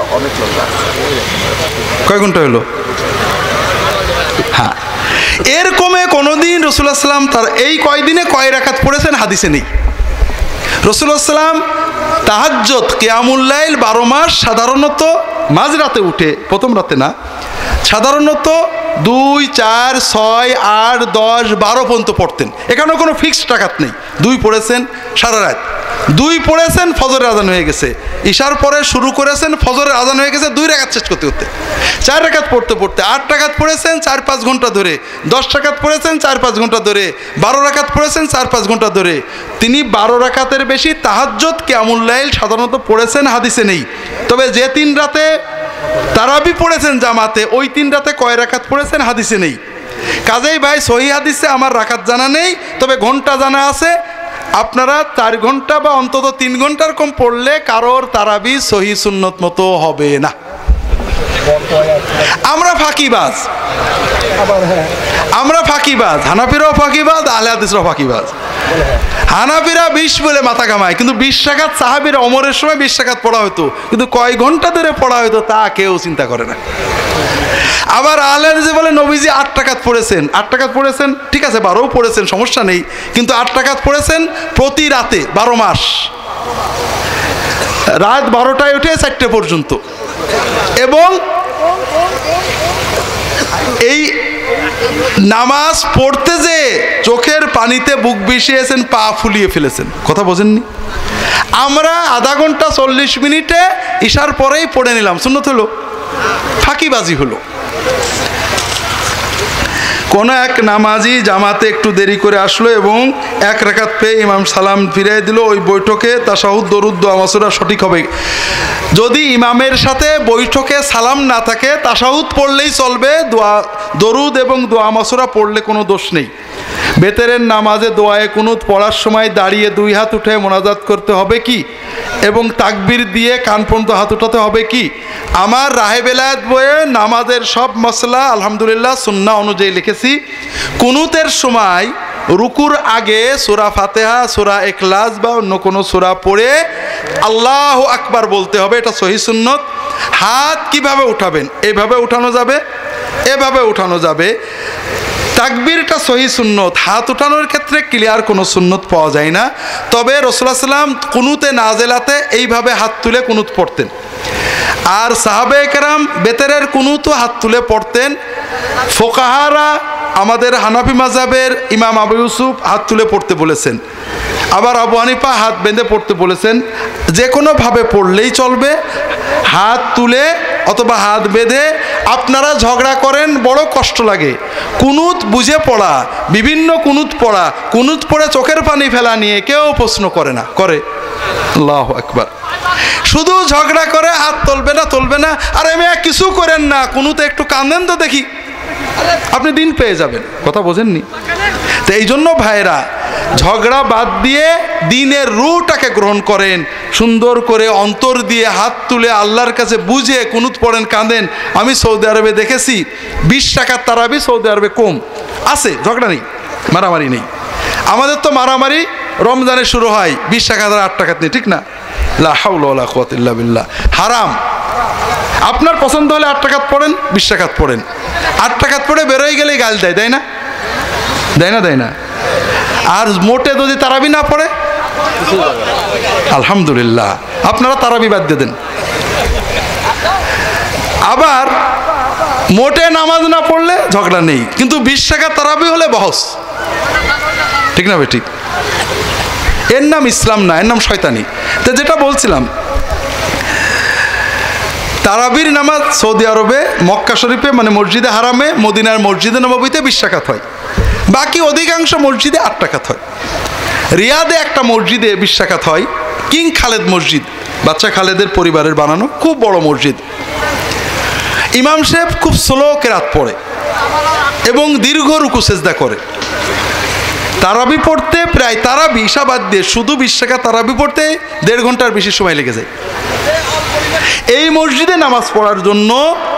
কয় ঘন্টা হলো? হ্যাঁ, এর কমে কোনোদিন রাসূলুল্লাহ সাল্লাল্লাহু আলাইহি ওয়াসাল্লাম তার এই কয়দিনে কয় রাকাত পড়েছেন হাদিসে নেই। রাসূলুল্লাহ সাল্লাল্লাহু আলাইহি ওয়াসাল্লাম তাহাজ্জুদ, কিয়ামুল লাইল বারো মাস সাধারণত মাঝরাতে উঠে, প্রথম রাতে না, সাধারণত দুই, চার, ছয়, আট, দশ, বারো পর্যন্ত পড়তেন। এখানেও কোনো ফিক্সড রাকাত নেই। দুই পড়েছেন সারা রাত, দুই পড়েছেন ফজরের আজান হয়ে গেছে, ঈশার পরে শুরু করেছেন, ফজরের আজান হয়ে গেছে, দুই রাকাত শেষ করতে করতে, চার রাকাত পড়তে পড়তে আট রাকাত পড়েছেন চার পাঁচ ঘন্টা ধরে, দশ রাকাত পড়েছেন চার পাঁচ ঘন্টা ধরে, বারো রাকাত পড়েছেন চার পাঁচ ঘন্টা ধরে। তিনি বারো রাকাতের বেশি তাহাজ্জুদ, কিয়ামুল লাইল সাধারণত পড়েছেন, হাদিসে নেই। তবে যে তিন রাতে তারাবি পড়েছেন জামাতে, ওই তিন রাতে কয় রাকাত পড়েছেন হাদিসে নেই। কাজেই ভাই সহি হাদিসে আমার রাকাত জানা নেই, তবে ঘন্টা জানা আছে। আপনারা চার ঘন্টা বা অন্তত তিন ঘন্টার কম পড়লে কারোর তারাবি সহি সুন্নত মতো হবে না। আমরা ফাঁকিবাজ, আমরা ফাঁকিবাজ, হানাফিরাও ফাঁকিবাজ, আহলে হাদিসরাও ফাঁকিবাজ। হানাফিরা বিশ বলে মাথা কামায়, কিন্তু বিশ রাকাত সাহাবীরা ওমরের সময় বিশ রাকাত পড়া হতো, কিন্তু কয় ঘন্টা ধরে পড়া হতো তা কেউ চিন্তা করে না। আবার আহলে হাদিস বলে নবীজি আট রাকাত পড়েছেন, আট রাকাত পড়েছেন, ঠিক আছে বারোও পড়েছেন, সমস্যা নেই, কিন্তু আট রাকাত পড়েছেন প্রতি রাতে বারো মাস, রাত বারোটায় উঠে চারটে পর্যন্ত। এবং এই নামাজ পড়তে যে চোখের পানিতে বুক ভিজিয়েছেন, পা ফুলিয়ে ফেলেছেন। কথা বোঝেননি? আমরা আধা ঘন্টা চল্লিশ মিনিটে ইশার পরেই পড়ে নিলাম, সুন্নত হলো, ফাঁকিবাজি হলো। কোনো এক নামাজি জামাতে একটু দেরি করে আসলো এবং এক রাকাত পেয়ে ইমাম সালাম ফিরিয়ে দিল। ওই বৈঠকে তাশাহুদ, দরুদ, দোয়া মাসুরা সঠিক হবে। যদি ইমামের সাথে বৈঠকে সালাম না থাকে, তাশাহুদ পড়লেই চলবে, দোয়া, দরুদ এবং দোয়া মাসুরা পড়লে কোনো দোষ নেই। বেতেরের নামাজে দোয়ায়ে কুনুত পড়ার সময় দাঁড়িয়ে দুই হাত উঠে মোনাজাত করতে হবে কি, এবং তাকবীর দিয়ে কান পর্যন্ত হাত উঠাতে হবে কি? আমার রাহে বেলায়েত বইয়ে নামাজের সব মশলা আলহামদুলিল্লাহ সুন্নাহ অনুযায়ী লিখেছি। কুনুতের সময় রুকুর আগে সূরা ফাতিহা, সূরা ইখলাস বা অন্য কোনো সূরা পড়ে আল্লাহু আকবার বলতে হবে, এটা সহিহ সুন্নত। হাত কিভাবে উঠাবেন? এইভাবে উঠানো যাবে, এভাবে উঠানো যাবে। তাকবীরটা সহিহ সুন্নত। হাত উঠানোর ক্ষেত্রে ক্লিয়ার কোনো সুন্নত পাওয়া যায় না। তবে রাসূলুল্লাহ সাল্লাল্লাহু আলাইহি ওয়াসাল্লাম কুনুতে নাজেলাতে এইভাবে হাত তুলে কুনুত পড়তেন। আর সাহাবায়ে কেরাম বেতেরের কুনুতও হাত তুলে পড়তেন। ফোকাহারা আমাদের হানাফি মাযহাবের ইমাম আবু ইউসুফ হাত তুলে পড়তে বলেছেন, আবার আবু হানিফা হাত বেঁধে পড়তে বলেছেন। যে কোনোভাবে পড়লেই চলবে, হাত তুলে অথবা হাত বেঁধে। আপনারা ঝগড়া করেন, বড় কষ্ট লাগে। কুনুত বুঝে পড়া, বিভিন্ন কুনুত পড়া, কুনুত পড়ে চোখের পানি ফেলা নিয়ে কেউ প্রশ্ন করে না, করে? আল্লাহু আকবার। শুধু ঝগড়া করে হাত তুলবে না, তুলবে না। আর আমি কিছু করেন না, কুনুতে একটু কাঁদেন তো দেখি, আপনি দিন পেয়ে যাবেন। কথা বোঝেননি? তো এই জন্য ভাইরা, ঝগড়া বাদ দিয়ে দিনের রুটাকে গ্রহণ করেন, সুন্দর করে অন্তর দিয়ে হাত তুলে আল্লাহর কাছে বুঝে কুনুত পড়েন, কাঁদেন। আমি সৌদি আরবে দেখেছি বিশ টাকার তারাবি সৌদি আরবে কম আছে, ঝগড়া নেই, মারামারি নেই। আমাদের তো মারামারি রমজানে শুরু হয়, বিশ টাকা দ্বারা আট টাকা নেই, ঠিক না? লা হাওলা ওয়ালা কুওয়াতা ইল্লা বিল্লাহ। হারাম। আপনার পছন্দ হলে আট টাকাত পড়েন, বিশ টাকাত পড়েন। আট টাকাত পড়ে বেরোয় গেলেই গাল দেয়, দেয় না? দেয় না? দেয় না? আর মোটে যদি তারাবি না পড়ে, আলহামদুলিল্লাহ, আপনারা তারাবি বাদ দিয়ে দেন। আবার মোটে নামাজ না পড়লে ঝগড়া নেই, কিন্তু বিশ টাকা তারাবি হলে বহস, ঠিক না? ঠিক। এর নাম ইসলাম না, এর নাম শয়তানি। তো যেটা বলছিলাম, তারাবির নামাজ সৌদি আরবে মক্কা শরীফে মানে মসজিদে হারামে, মদিনার মসজিদে নববীতে বিশ টাকাত হয়, বাকি অধিকাংশ মসজিদে আট টাকাত হয়। রিয়াদে একটা মসজিদে বিশ টাকাত হয়, কিং খালেদ মসজিদ, বাচ্চা খালেদের পরিবারের বানানো, খুব বড় মসজিদ। ইমাম সাহেব খুব স্লো কেরাত পড়ে এবং দীর্ঘ রুকু সেজদা করে। তারাবি পড়তে প্রায়, তারাবি ইশা বাদ দিয়ে শুধু বিশ টাকা তারাবি পড়তে দেড় ঘন্টার বেশি সময় লেগে যায়। এই মসজিদে নামাজ পড়ার জন্য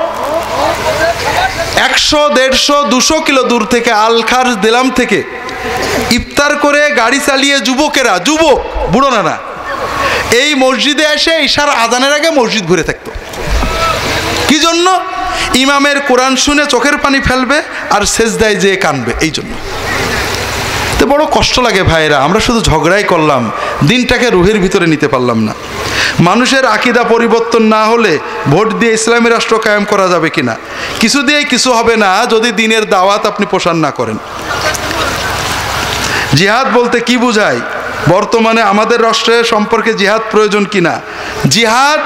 একশো দেড়শো দুশো কিলো দূর থেকে আলখার দিলাম থেকে ইফতার করে গাড়ি চালিয়ে যুবকেরা, যুবক বুড়ো না, এই মসজিদে এসে ইশার আজানের আগে মসজিদ ঘুরে থাকতো। কি জন্য? ইমামের কোরআন শুনে চোখের পানি ফেলবে আর সেজদায় যেয়ে কানবে, এই জন্য। তো বড় কষ্ট লাগে ভাইরা, আমরা শুধু ঝগড়াই করলাম, দিনটাকে রুহের ভিতরে নিতে পারলাম না। মানুষের আকীদা পরিবর্তন না হলে ভোট দিয়ে ইসলামী রাষ্ট্র কায়েম করা যাবে কিনা? কিছু দিয়ে কিছু হবে না যদি দিনের দাওয়াত আপনি প্রসার না করেন। জিহাদ বলতে কি বোঝায়? বর্তমানে আমাদের রাষ্ট্রের সম্পর্কে জিহাদ প্রয়োজন কিনা? জিহাদ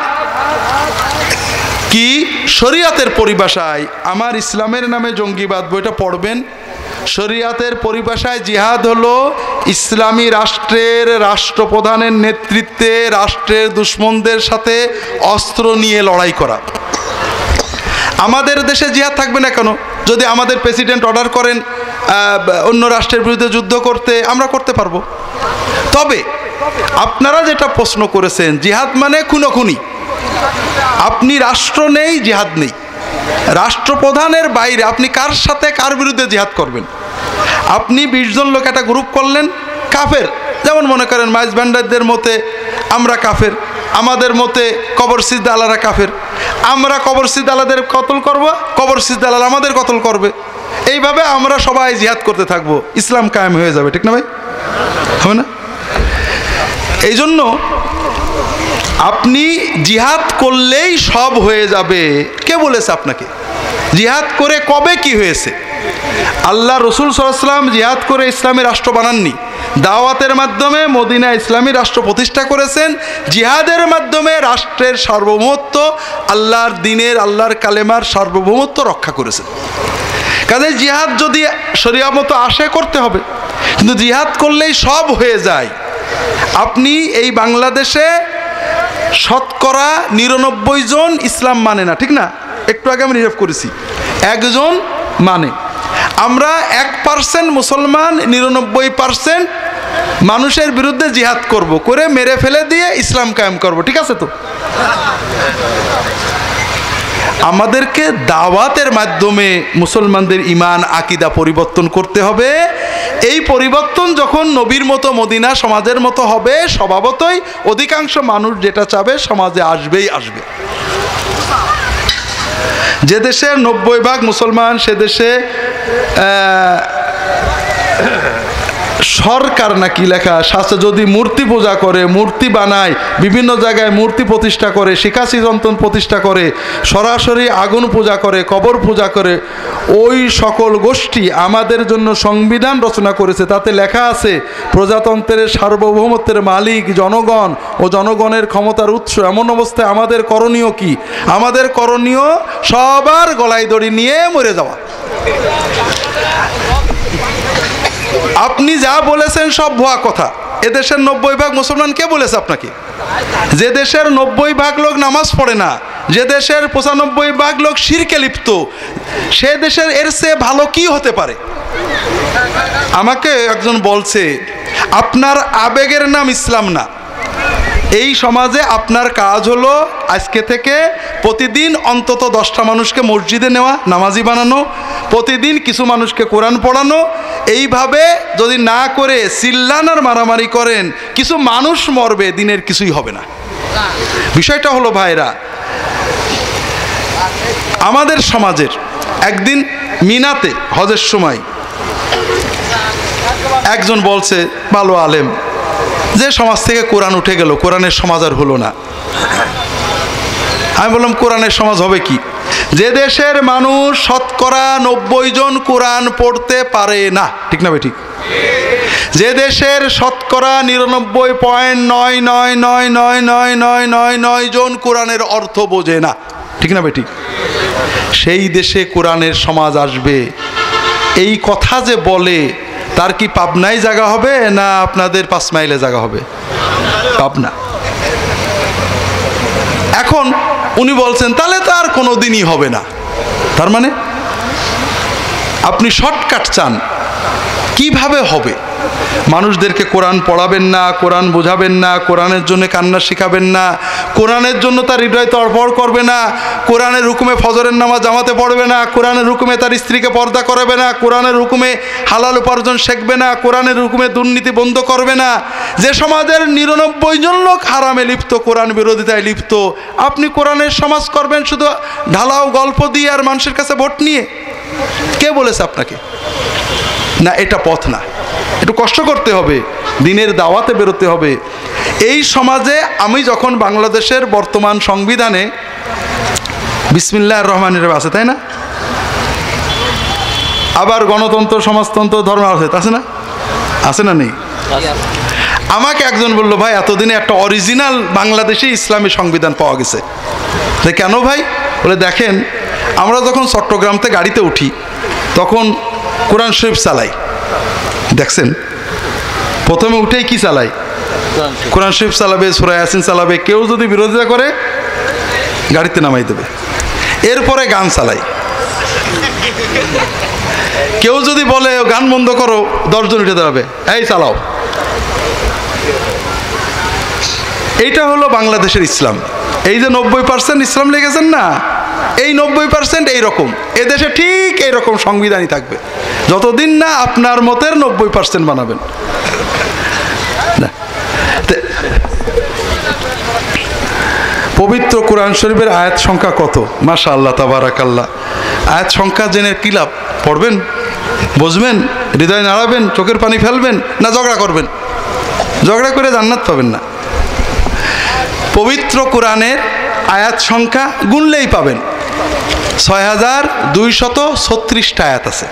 কি শরীয়তের পরিভাষায়, আমার ইসলামের নামে জঙ্গিবাদ বইটা পড়বেন। শরীয়তের পরিভাষায় জিহাদ হলো ইসলামী রাষ্ট্রের রাষ্ট্রপ্রধানের নেতৃত্বে রাষ্ট্রের দুশমনদের সাথে অস্ত্র নিয়ে লড়াই করা। আমাদের দেশে জিহাদ থাকবে না কেন? যদি আমাদের প্রেসিডেন্ট অর্ডার করেন অন্য রাষ্ট্রের বিরুদ্ধে যুদ্ধ করতে, আমরা করতে পারবো। তবে আপনারা যেটা প্রশ্ন করেছেন, জিহাদ মানে খুনোখুনি, আপনি রাষ্ট্র নেই, জিহাদ নেই। রাষ্ট্রপ্রধানের বাইরে আপনি কার সাথে কার বিরুদ্ধে জিহাদ করবেন? আপনি বিশ জন লোক একটা গ্রুপ করলেন, কাফের, যেমন মনে করেন মাইজ ভান্ডারদের মতে আমরা কাফের, আমাদের মতে কবর সিজদালারা কাফের, আমরা কবর সিজদালাদের কতল করব, কবর সিজদালাল আমাদের কতল করবে। এইভাবে আমরা সবাই জিহাদ করতে থাকবো, ইসলাম কায়েম হয়ে যাবে, ঠিক না ভাই? হবে না? এই জন্য আপনি জিহাদ করলেই সব হয়ে যাবে, কে বলেছে আপনাকে? জিহাদ করে কবে কি হয়েছে? আল্লাহ রসুল সাল্লাল্লাহু আলাইহি ওয়াসাল্লাম জিহাদ করে ইসলামী রাষ্ট্র বানাননি। দাওয়াতের মাধ্যমে মদিনা ইসলামী রাষ্ট্র প্রতিষ্ঠা করেছেন। জিহাদের মাধ্যমে রাষ্ট্রের সার্বভৌমত্ব, আল্লাহর দ্বীনের, আল্লাহর কালেমার সার্বভৌমত্ব রক্ষা করেছেন। কাজে জিহাদ যদি শরিয়া মতো আসে করতে হবে, কিন্তু জিহাদ করলেই সব হয়ে যায়। আপনি এই বাংলাদেশে শতকরা নিরানব্বই জন ইসলাম মানে না, ঠিক না? একটু আগে আমি রিজার্ভ করেছি, একজন মানে। আমরা এক পার্সেন্ট মুসলমান নিরানব্বই পার্সেন্ট মানুষের বিরুদ্ধে জিহাদ করব, করে মেরে ফেলে দিয়ে ইসলাম কায়েম করব, ঠিক আছে? তো আমাদেরকে দাওয়াতের মাধ্যমে মুসলমানদের ইমান আকিদা পরিবর্তন করতে হবে। এই পরিবর্তন যখন নবীর মতো মদিনা সমাজের মতো হবে, স্বভাবতই অধিকাংশ মানুষ যেটা চাবে সমাজে আসবেই আসবে। যে দেশে নব্বই ভাগ মুসলমান, সে দেশে সরকার নাকি লেখা শাস্ত্রে যদি মূর্তি পূজা করে, মূর্তি বানায়, বিভিন্ন জায়গায় মূর্তি প্রতিষ্ঠা করে, শিকাসি যন্ত্র প্রতিষ্ঠা করে, সরাসরি আগুন পূজা করে, কবর পূজা করে, ওই সকল গোষ্ঠী আমাদের জন্য সংবিধান রচনা করেছে। তাতে লেখা আছে প্রজাতন্ত্রের সার্বভৌমত্বের মালিক জনগণ ও জনগণের ক্ষমতার উৎস। এমন অবস্থায় আমাদের করণীয় কি? আমাদের করণীয় সবার গলায় দড়ি নিয়ে মরে যাওয়া। আপনি যা বলেছেন সব ভুয়া কথা। এদেশের নব্বই ভাগ মুসলমান কে বলেছে আপনাকে? যে দেশের নব্বই ভাগ লোক নামাজ পড়ে না, যে দেশের পঁচানব্বই ভাগ লোক শিরকে লিপ্ত, সে দেশের এর চেয়ে ভালো কি হতে পারে? আমাকে একজন বলছে, আপনার আবেগের নাম ইসলাম না। এই সমাজে আপনার কাজ হলো আজকে থেকে প্রতিদিন অন্তত দশটা মানুষকে মসজিদে নেওয়া, নামাজি বানানো, প্রতিদিন কিছু মানুষকে কোরআন পড়ানো। এইভাবে যদি না করে চিল্লান আর মারামারি করেন, কিছু মানুষ মরবে, দিনের কিছুই হবে না। বিষয়টা হলো ভাইরা, আমাদের সমাজের একদিন মিনাতে হজের সময় একজন বলছে, ভালো আলেম, যে সমাজ থেকে কোরআন উঠে গেল, কোরআনের সমাজ আর হলো না। আমি বললাম, কোরআনের সমাজ হবে কি? যে দেশের মানুষ শতকরা নব্বই জন কোরআন পড়তে পারে না, ঠিক না ভাই? ঠিক। যে দেশের শতকরা নিরানব্বই পয়েন্ট নয় নয় নয় নয় নয় নয় নয় নয় জন কোরআনের অর্থ বোঝে না, ঠিক না ভাই? ঠিক। সেই দেশে কোরআনের সমাজ আসবে। এই কথা যে বলে, তার কি পাবনায় জায়গা হবে না আপনাদের পাঁচ মাইলে জায়গা হবে? পাবনা। এখন উনি বলছেন তাহলে তো আর কোনো দিনই হবে না। তার মানে আপনি শর্টকাট চান, কিভাবে হবে? মানুষদেরকে কোরআন পড়াবেন না, কোরআন বোঝাবেন না, কোরআনের জন্য কান্না শেখাবেন না, কোরআনের জন্য তার হৃদয় তড়ফড় করবে না, কোরআনের হুকুমে ফজরের নামাজ জামাতে পড়বে না, কোরআনের হুকুমে তার স্ত্রীকে পর্দা করবে না, কোরআনের হুকুমে হালাল উপার্জন শিখবে না, কোরআনের হুকুমে দুর্নীতি বন্ধ করবে না। যে সমাজের নিরানব্বই জন লোক হারামে লিপ্ত, কোরআন বিরোধিতায় লিপ্ত, আপনি কোরআনের সমাজ করবেন শুধু ঢালাও গল্প দিয়ে আর মানুষের কাছে ভোট নিয়ে? কে বলেছে আপনাকে? না, এটা পথ না। একটু কষ্ট করতে হবে, দিনের দাওয়াতে বেরোতে হবে। এই সমাজে আমি যখন বাংলাদেশের বর্তমান সংবিধানে বিসমিল্লাহির রহমানির রহিম আছে, তাই না? আবার গণতন্ত্র, সমাজতন্ত্র, ধর্ম আছে, আছে না? আছে না? নেই? আমাকে একজন বলল, ভাই এতদিনে একটা অরিজিনাল বাংলাদেশি ইসলামী সংবিধান পাওয়া গেছে। কেন ভাই? বলে, দেখেন আমরা যখন চট্টগ্রামতে গাড়িতে উঠি তখন কোরআন শরীফ চালাই, দেখছেন? প্রথমে উঠেই কি চালাই? কোরআন শরীফ চালাবে, সূরা ইয়াসিন চালাবে। কেউ যদি বিরোধিতা করে গাড়িতে নামাই দেবে। এরপরে গান চালাই। কেউ যদি বলে গান বন্ধ করো, দশজন উঠে দাঁড়াবে, এই চালাও। এইটা হলো বাংলাদেশের ইসলাম। এই যে নব্বই পার্সেন্ট ইসলাম লেগেছেন না, এই নব্বই পার্সেন্ট এইরকম। এদেশে ঠিক এইরকম সংবিধানই থাকবে যতদিন না আপনার মতের নব্বই পার্সেন্ট বানাবেন। পবিত্র কোরআন শরীফের আয়াত সংখ্যা কত? মাশাআল্লাহ, তাবারাকাল্লাহ। আয়াত সংখ্যা জেনে কি লাভ? পড়বেন, বুঝবেন, হৃদয় নাড়াবেন, চোখের পানি ফেলবেন, না ঝগড়া করবেন? ঝগড়া করে জান্নাত পাবেন না। পবিত্র কোরআনের আয়াত সংখ্যা গুনলেই পাবেন ছয় হাজার দুইশত ছত্রিশটা আয়াত আছে।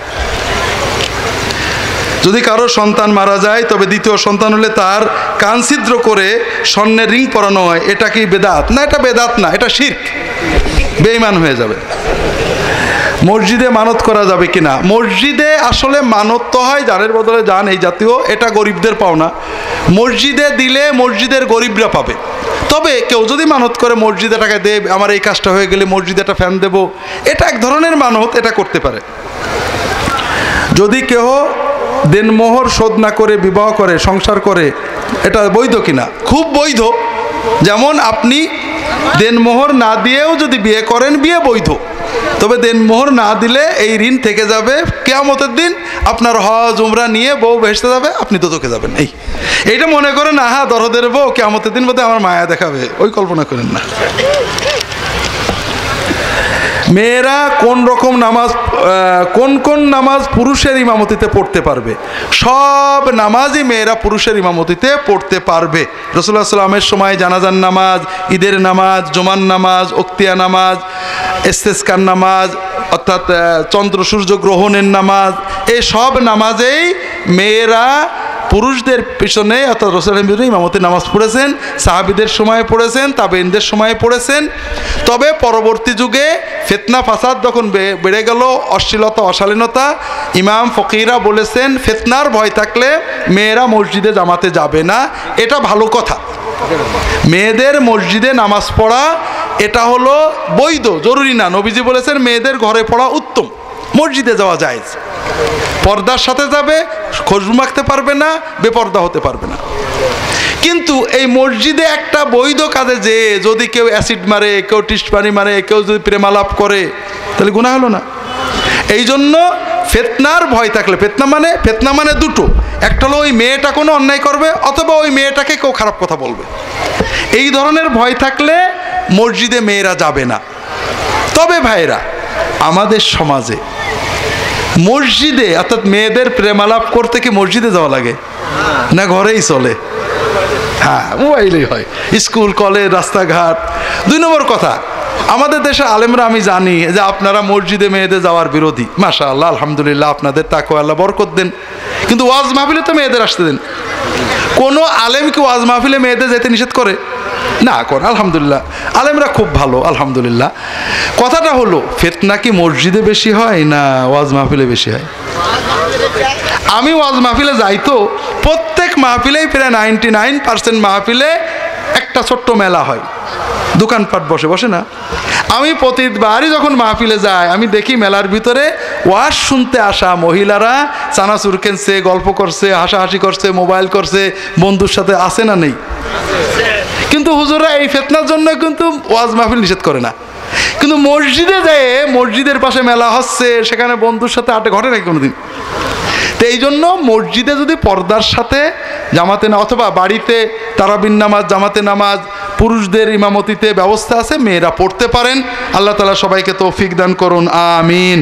যদি কারো সন্তান মারা যায় তবে দ্বিতীয় সন্তান হলে তার কান ছিদ্র করে স্বর্ণের রিং পরানো হয়, এটা কি বেদাত? না, এটা বেদাত না, এটা শিরক, বেঈমান হয়ে যাবে। মসজিদে মানত করা যাবে কিনা? মসজিদে আসলে মানত তো হয় জানের বদলে জান, এই জাতীয়, এটা গরিবদের পাওনা। মসজিদে দিলে মসজিদের গরিবরা পাবে। তবে কেউ যদি মানত করে মসজিদে টাকা দে, আমার এই কাজটা হয়ে গেলে মসজিদে একটা ফ্যান দেবো, এটা এক ধরনের মানত, এটা করতে পারে। যদি কেউ দেনমোহর শোধ না করে বিবাহ করে, সংসার করে, এটা বৈধ কিনা? খুব বৈধ। যেমন আপনি দেনমোহর না দিয়েও যদি বিয়ে করেন, বিয়ে বৈধ। তবে দেনমোহর না দিলে এই ঋণ থেকে যাবে, কিয়ামতের দিন আপনার হজ উমরা নিয়ে বউ ভেসতে যাবে, আপনি দোজখে যাবেন। এই এইটা মনে করেন আহা দরদের বউ, কিয়ামতের দিন বোধহয় আমার মায়া দেখাবে, ওই কল্পনা করেন না। মেয়েরা কোন রকম নামাজ, কোন কোন নামাজ পুরুষের ইমামতিতে পড়তে পারবে? সব নামাজই মেয়েরা পুরুষের ইমামতিতে পড়তে পারবে। রাসূলুল্লাহ সাল্লামের সময় জানাজার নামাজ, ঈদের নামাজ, জুমার নামাজ, উক্তিয়া নামাজ, ইস্তেসকার নামাজ, অর্থাৎ চন্দ্র সূর্য গ্রহণের নামাজ, এই সব নামাজেই মেয়েরা পুরুষদের পিছনে অর্থাৎ রাসূলের পিছনে ইমামতি নামাজ পড়েছেন। সাহাবীদের সময় পড়েছেন, তাবেঈনদের সময় পড়েছেন। তবে পরবর্তী যুগে ফিতনা ফাসাদ যখন বেড়ে গেল, অশ্লীলতা অশালীনতা, ইমাম ফকিরা বলেছেন ফিতনার ভয় থাকলে মেয়েরা মসজিদে জামাতে যাবে না। এটা ভালো কথা। মেয়েদের মসজিদে নামাজ পড়া এটা হলো বৈধ, জরুরি না। নবীজি বলেছেন মেয়েদের ঘরে পড়া উত্তম, মসজিদে যাওয়া জায়েজ। পর্দার সাথে যাবে, খুশবু মাখতে পারবে না, বেপর্দা হতে পারবে না। কিন্তু এই মসজিদে একটা বৈধ কাজে যে যদি কেউ অ্যাসিড মারে, কেউ টিস্টপানি মারে, কেউ যদি প্রেমালাপ করে, তাহলে গুনাহ হলো না? এই জন্য ফিতনার ভয় থাকলে, ফিতনা মানে ফিতনা মানে দুটো, একটা হলো ওই মেয়েটা কোনো অন্যায় করবে অথবা ওই মেয়েটাকে কেউ খারাপ কথা বলবে, এই ধরনের ভয় থাকলে মসজিদে মেয়েরা যাবে না। তবে ভাইরা, আমাদের সমাজে মসজিদে অর্থাৎ মেয়েদের প্রেমালাপ করতে কি মসজিদে যাওয়া লাগে? না ঘরেই চলে? হ্যাঁ, মোবাইলেই হয়, স্কুল কলেজ রাস্তাঘাট। দুই নম্বর কথা, আমাদের দেশে আলেমরা আমি জানি যে আপনারা মসজিদে মেয়েদের যাওয়ার বিরোধী। মাশাআল্লাহ, আলহামদুলিল্লাহ, আপনাদের তাকওয়া আল্লাহ বরকত দেন। কিন্তু ওয়াজ মাহফিলে তো মেয়েদের আসতে দেন। কোনো আলেম কি ওয়াজ মাহফিলে মেয়েদের যেতে নিষেধ করে? না করে, আলহামদুলিল্লাহ, আলেমরা খুব ভালো, আলহামদুলিল্লাহ। কথাটা হলো ফিতনা কি মসজিদে বেশি হয় না ওয়াজ মাহফিলে বেশি হয়? আমি ওয়াজ মাহফিলে যাই তো, প্রত্যেক মাহফিলেই প্রায় নাইনটি নাইন পার্সেন্ট মাহফিলে একটা ছোট্ট মেলা হয়, দোকানপাট বসে বসে না। আমি প্রতিবারই যখন মাহফিলে যাই আমি দেখি মেলার ভিতরে ওয়াজ শুনতে আসা মহিলারা চানাচুর কিনছে, গল্প করছে, হাসাহাসি করছে, মোবাইল করছে, বন্ধুর সাথে আছে না নেই? কিন্তু হুজুররা এই ফিতনার জন্য কিন্তু ওয়াজ মাহফিল নিষেধ করে না। কিন্তু মসজিদে যেয়ে মসজিদের পাশে মেলা হচ্ছে, সেখানে বন্ধুর সাথে আড্ডা ঘটে নাকি কোনোদিন? তো এই জন্য মসজিদে যদি পর্দার সাথে জামাতে না, অথবা বাড়িতে তারাবির নামাজ, জামাতে নামাজ পুরুষদের ইমামতিতে ব্যবস্থা আছে, মেয়েরা পড়তে পারেন। আল্লাহ তাআলা সবাইকে তৌফিক দান করুন, আমিন।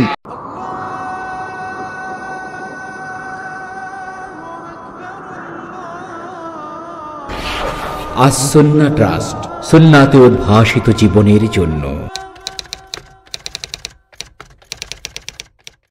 আস সুন্নাহ ট্রাস্ট, সুন্নাতে উদ্ভাসিত জীবনের জন্য।